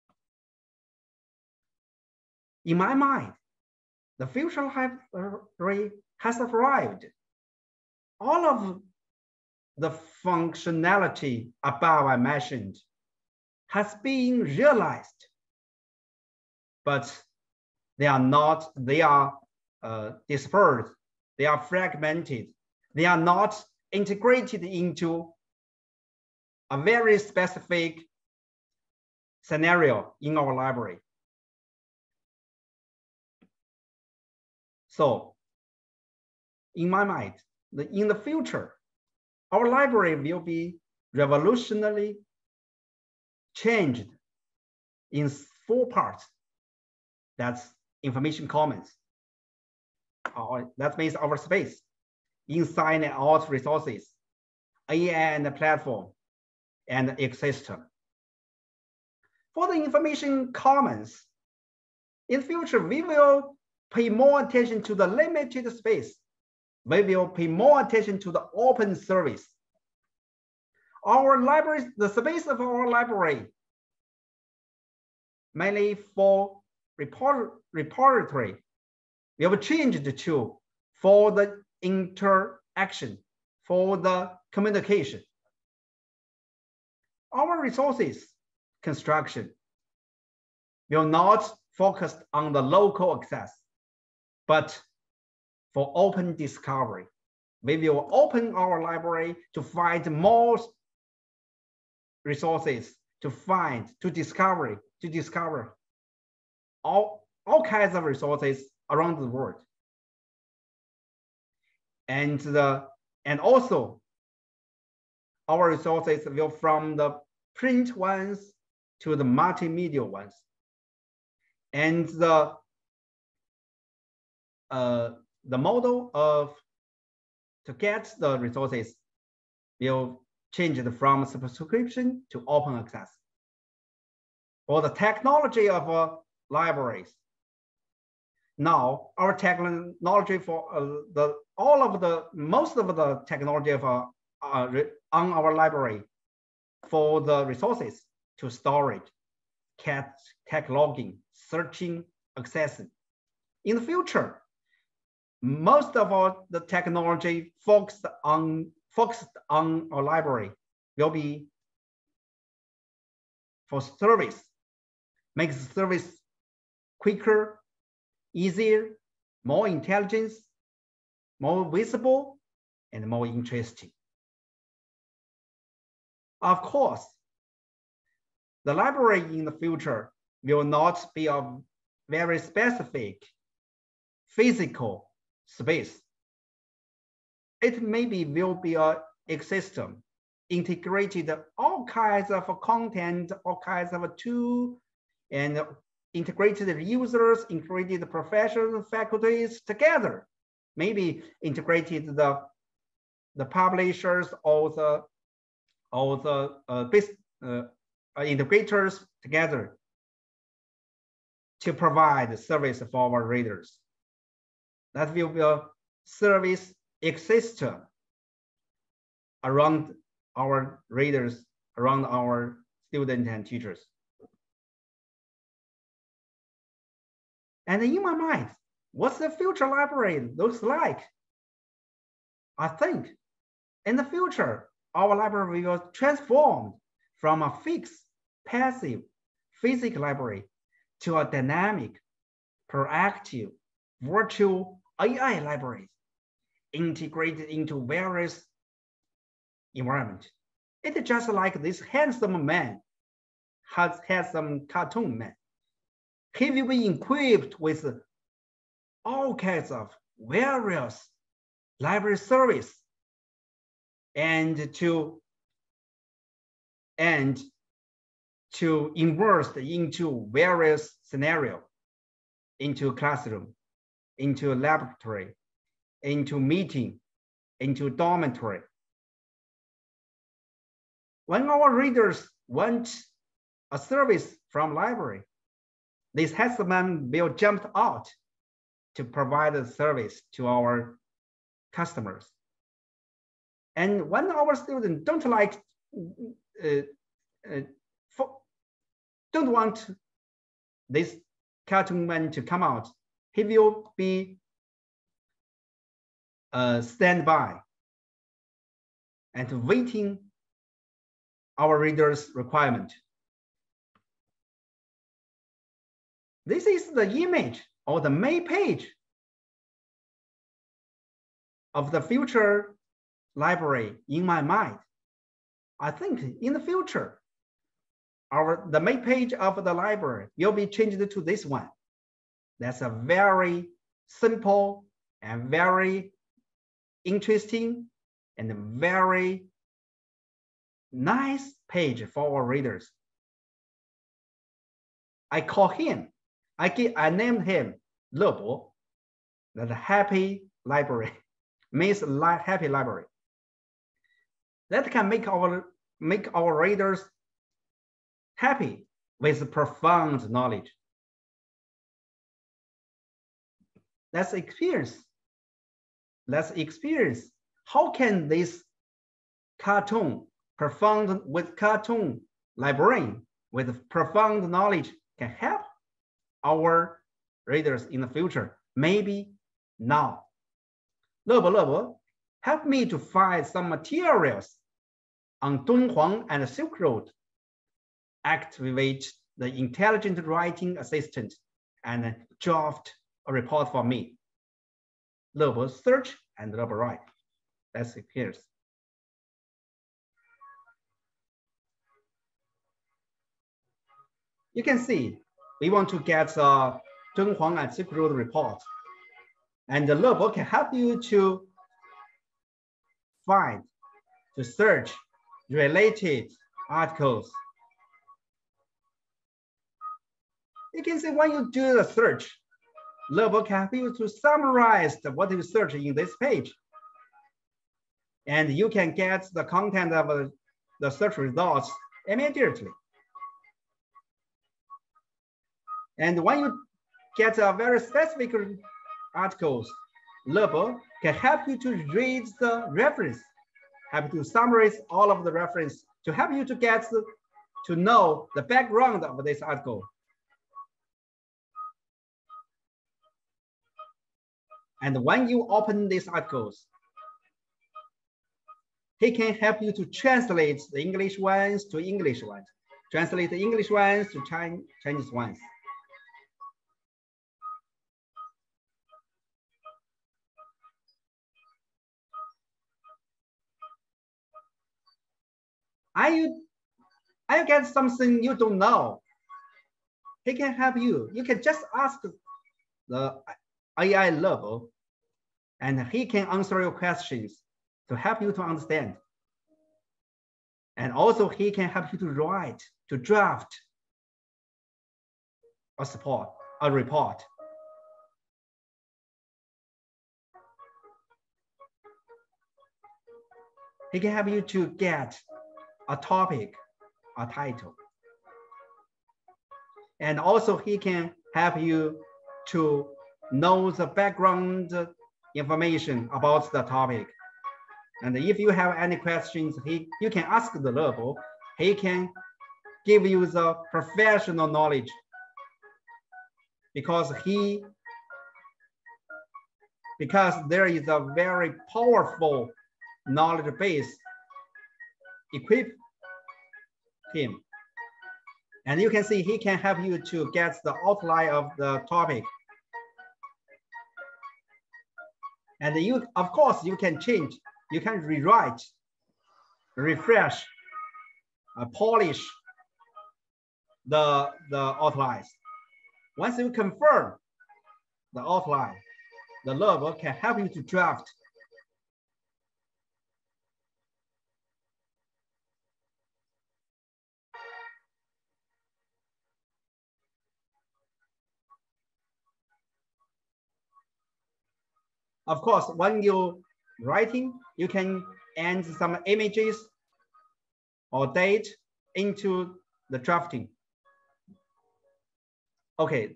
In my mind, the future library has arrived. All of the functionality above I mentioned has been realized, but they are dispersed, they are fragmented, they are not integrated into a very specific scenario in our library. So, in my mind, in the future, our library will be revolutionarily changed in 4 parts. That's information commons. That means our space, inside and out resources, AI and platform, and ecosystem. For the information commons, in the future, we will pay more attention to the limited space. We will pay more attention to the open service. Our libraries, the space of our library, mainly for repository, we have changed to for the interaction, for the communication. Our resources construction will not focus on the local access, but for open discovery. We will open our library to find more resources, to discover all kinds of resources around the world. And also our resources will from the print ones to the multimedia ones. And the model to get the resources will change it from subscription to open access. For the technology of libraries, now our technology for most of the technology of on our library for the resources to storage, cataloging, searching, accessing. In the future, most of the technology focused on our library will be for service, makes service quicker, easier, more intelligent, more visible, and more interesting. Of course, the library in the future will not be a very specific physical space. It will be an ecosystem, integrated all kinds of content, all kinds of tools, and integrated users, integrated professionals, faculties together. Maybe integrated the publishers, all the integrators together to provide service for our readers. That will be a service ecosystem around our readers, around our students and teachers. And in my mind, what's the future library looks like? I think in the future, our library will transform from a fixed, passive, physical library to a dynamic, proactive, virtual AI library integrated into various environments. It's just like this handsome man, handsome cartoon man. He will be equipped with all kinds of various library service and to immerse into various scenarios, into classroom, into laboratory, into meeting, into dormitory. When our readers want a service from library, this handsome man will jump out to provide a service to our customers. And when our students don't want this cartoon man to come out, he will be standby and waiting our readers' requirement. This is the image or the main page of the future library in my mind. I think in the future, the main page of the library will be changed to this one. That's a very simple and very interesting and very nice page for our readers. I call him, I named him Lebo, the happy library, means happy library. That can make our readers happy with profound knowledge. Let's experience. How can this cartoon librarian with profound knowledge can help our readers in the future? Maybe now. Lebo, help me to find some materials on Dunhuang and Silk Road. Activate the intelligent writing assistant and draft a report for me. Lebo search and Lebo write. That's it here. You can see we want to get Dunhuang and Silk Road report. And the Lebo can help you to find, to search related articles. You can see when you do the search, Lebo can help you to summarize what you search in this page. And you can get the content of the search results immediately. And when you get a very specific articles, Lebo can help you to read the reference, help you to summarize all of the reference to help you to get to know the background of this article. And when you open these articles, he can help you to translate the English ones to English ones, translate the English ones to Chinese ones. I get something you don't know. He can help you. You can just ask the AI Lebo, and he can answer your questions to help you to understand. And also he can help you to write, to draft a report. He can help you to get a topic, a title. And also he can help you to know the background information about the topic. And if you have any questions, you can ask the Lebo. He can give you the professional knowledge because there is a very powerful knowledge base equip him. And you can see he can help you to get the outline of the topic. And you, of course, you can change, you can rewrite, refresh, polish the outlines. Once you confirm the outline, the Lebo can help you to draft. Of course, when you're writing, you can add some images or date into the drafting. Okay.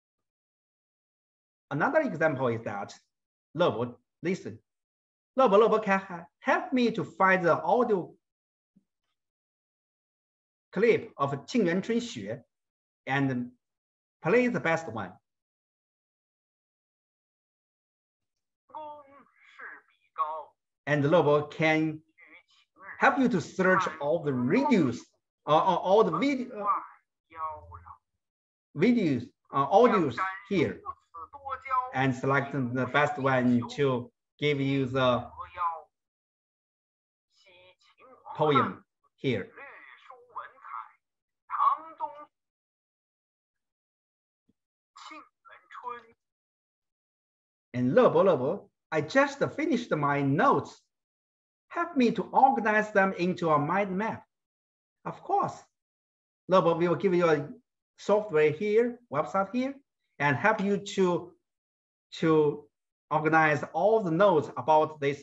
Another example is that Lebo, listen. Lebo can help me to find the audio clip of Qingyuan Chunxue and play the best one. And Lebo can help you to search all the videos, all the audios here, and select the best one to give you the poem here. And Lebo, I just finished my notes. Help me to organize them into a mind map. Of course, Lebo will give you a software here, website here, and help you to organize all the notes about these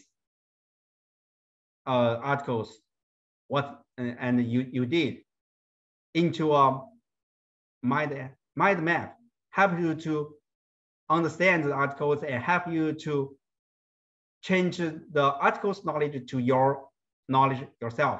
articles, and you did into a mind map. Help you to understand the articles and help you to change the article's knowledge to your knowledge yourself.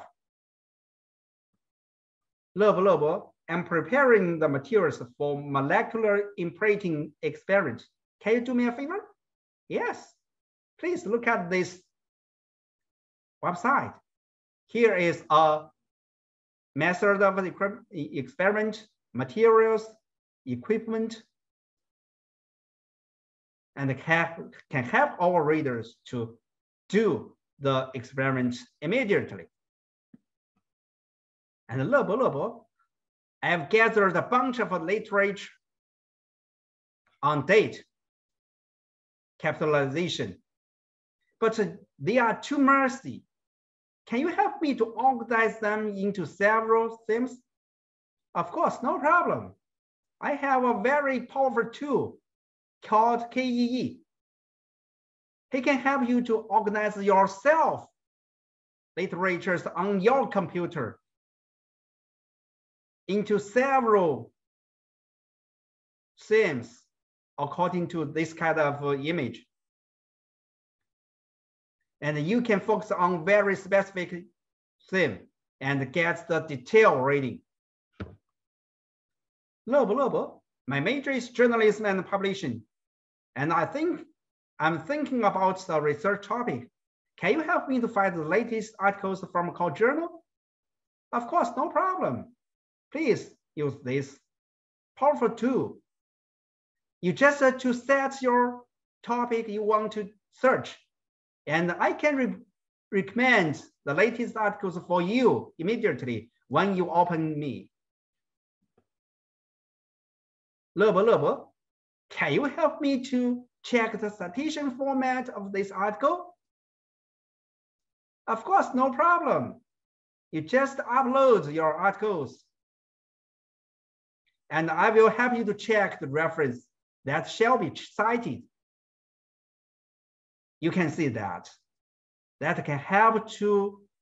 Lebo, I'm preparing the materials for molecular imprinting experiment. Can you do me a favor? Yes, please look at this website. Here is a method of experiment, materials, equipment, and can help our readers to do the experiment immediately. And Lebo, I have gathered a bunch of literature on date capitalization, but they are too messy. Can you help me to organize them into several themes? Of course, no problem. I have a very powerful tool called KEE. He can help you to organize yourself literatures on your computer into several themes according to this kind of image. And you can focus on very specific theme and get the detailed reading. Lebo, my major is journalism and publishing. And I'm thinking about the research topic. Can you help me to find the latest articles from a journal? Of course, no problem. Please use this powerful tool. You just have to set your topic you want to search. And I can recommend the latest articles for you immediately when you open me. Lebo, can you help me to check the citation format of this article? Of course, no problem. You just upload your articles. And I will help you to check the reference that shall be cited. You can see that. That can help to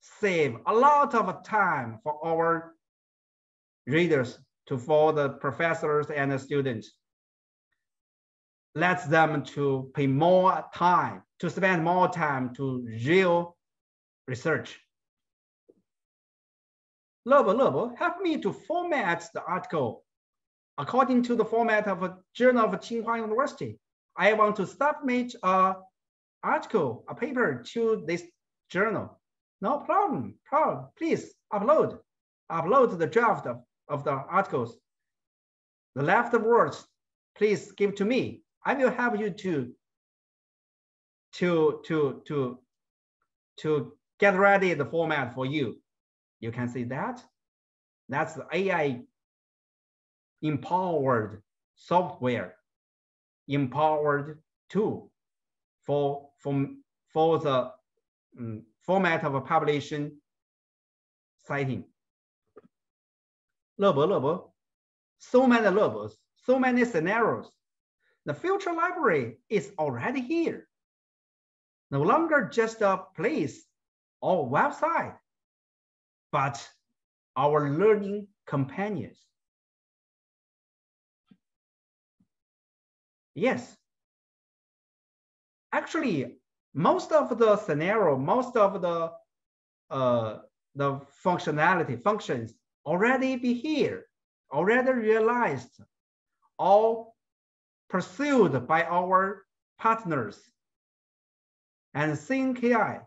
save a lot of time for our readers, for the professors and the students. Let them to pay more time, to spend more time to real research. Lebo, help me to format the article according to the format of a journal of Tsinghua University. I want to submit an article, a paper to this journal. No problem, please upload the draft of the articles. The left words, please give to me. I will help you to get ready the format for you. You can see that. That's the AI empowered software, empowered tool for the format of a publication citing. Lebo, so many levels, so many scenarios. The future library is already here. No longer just a place or website, but our learning companions. Yes. Actually, most of the scenario, most of the functions already be here, already realized, all pursued by our partners. And CNKI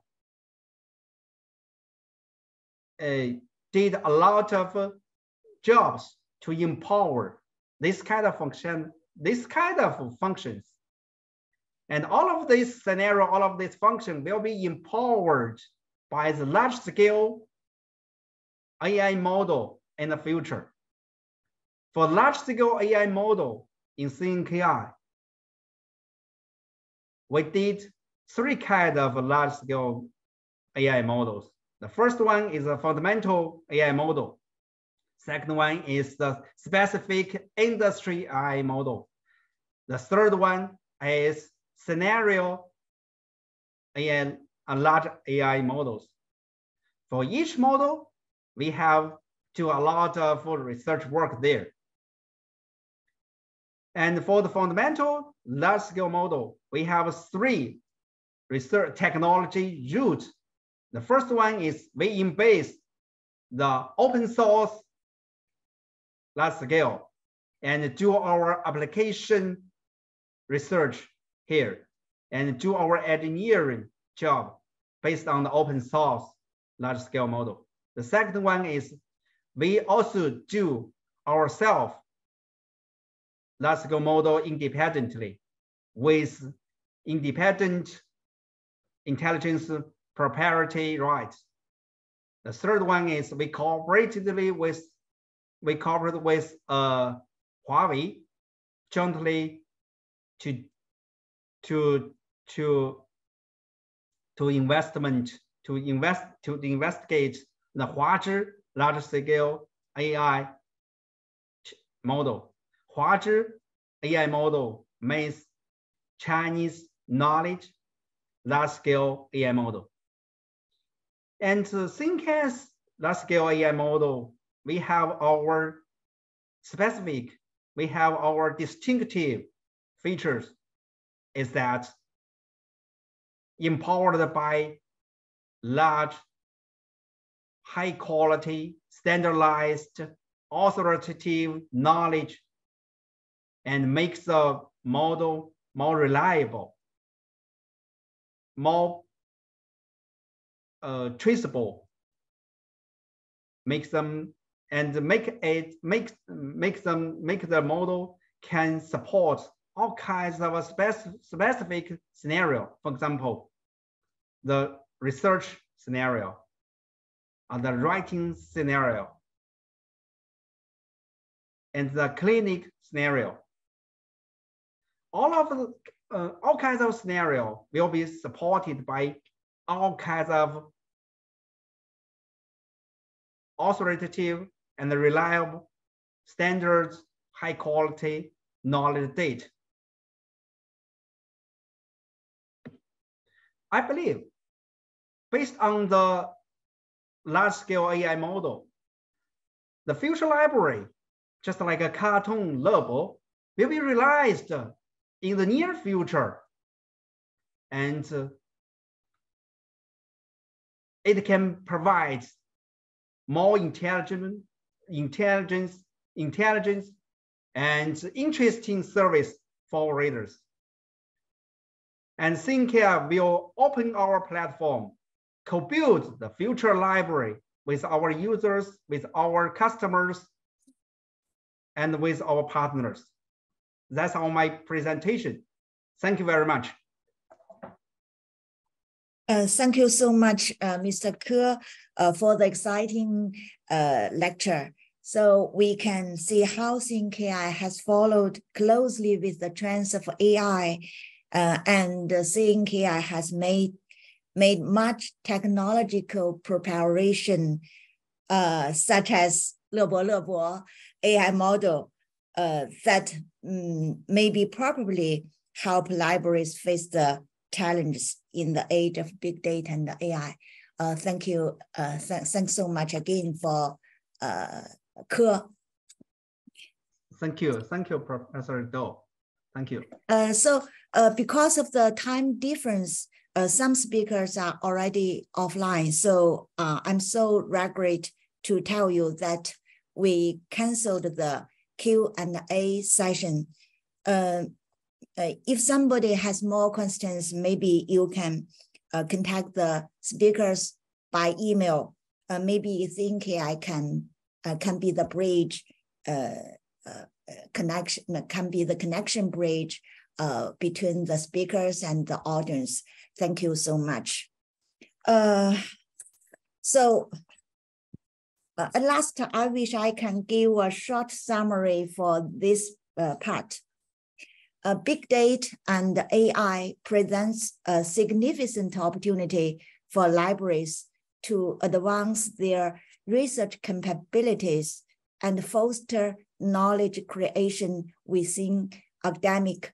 did a lot of jobs to empower this kind of functions. And all of this scenario, all of this function will be empowered by the large-scale AI model in the future. For large-scale AI model in CNKI, we did 3 kinds of large-scale AI models. The first one is a fundamental AI model. Second one is the specific industry AI model. The third one is scenario and large AI models. For each model, we have do a lot of research work there. And for the fundamental large-scale model, we have 3 research technology routes. The first one is we embase the open source large scale and do our application research here and do our engineering job based on the open source large scale model. The second one is we also do ourselves large scale model independently with independent intelligence proprietary rights. The third one is we cooperate with Huawei jointly to investigate the Huazhi large-scale AI model. Huazhi AI model means Chinese knowledge large-scale AI model. And CNKI's large-scale AI model, we have our specific, we have our distinctive features is that empowered by large, high quality, standardized, authoritative knowledge and makes the model more reliable, more traceable, make the model can support all kinds of specific scenario. For example, the research scenario, or the writing scenario, and the clinic scenario. All kinds of scenario will be supported by all kinds of authoritative and reliable standards, high quality knowledge data. I believe based on the large-scale AI model. The future library, just like a cartoon level, will be realized in the near future. And it can provide more intelligence, and interesting service for readers. And ThinkCare will open our platform, co-build the future library with our users, with our customers, and with our partners. That's all my presentation. Thank you very much. Thank you so much, Mr. Ke, for the exciting lecture. So we can see how ThinkAI has followed closely with the trends of AI, and ThinkAI has made much technological preparation, such as Lebo AI model that maybe probably help libraries face the challenges in the age of big data and the AI. Thank you. Thanks so much again for Ke. Thank you, Professor Do. Thank you. So because of the time difference, some speakers are already offline. So I'm so regret to tell you that we canceled the Q&A session. If somebody has more questions, maybe you can contact the speakers by email. Maybe ThinkAI can be the bridge connection, can be the connection bridge between the speakers and the audience. Thank you so much. So at last, I wish I can give a short summary for this part. Big data and AI presents a significant opportunity for libraries to advance their research capabilities and foster knowledge creation within academic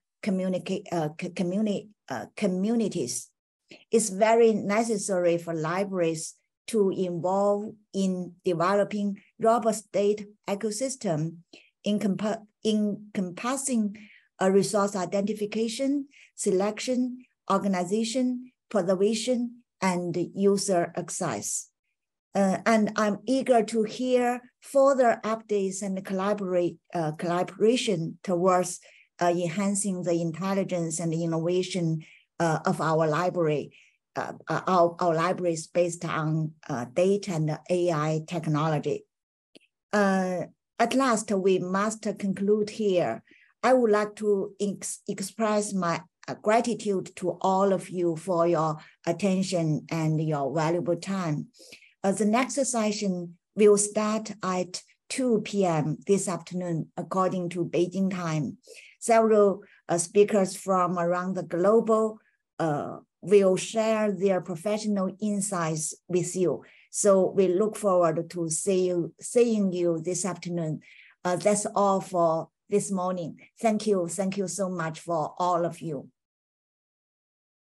communities. It's very necessary for libraries to involve in developing robust data ecosystem encompassing resource identification, selection, organization, preservation, and user access. And I'm eager to hear further updates and collaboration towards enhancing the intelligence and innovation of our library. Our libraries based on data and AI technology. At last, we must conclude here. I would like to express my gratitude to all of you for your attention and your valuable time. The next session will start at 2 p.m. this afternoon, according to Beijing time. Several speakers from around the globe will share their professional insights with you. So we look forward to seeing you this afternoon. That's all for this morning. Thank you so much for all of you.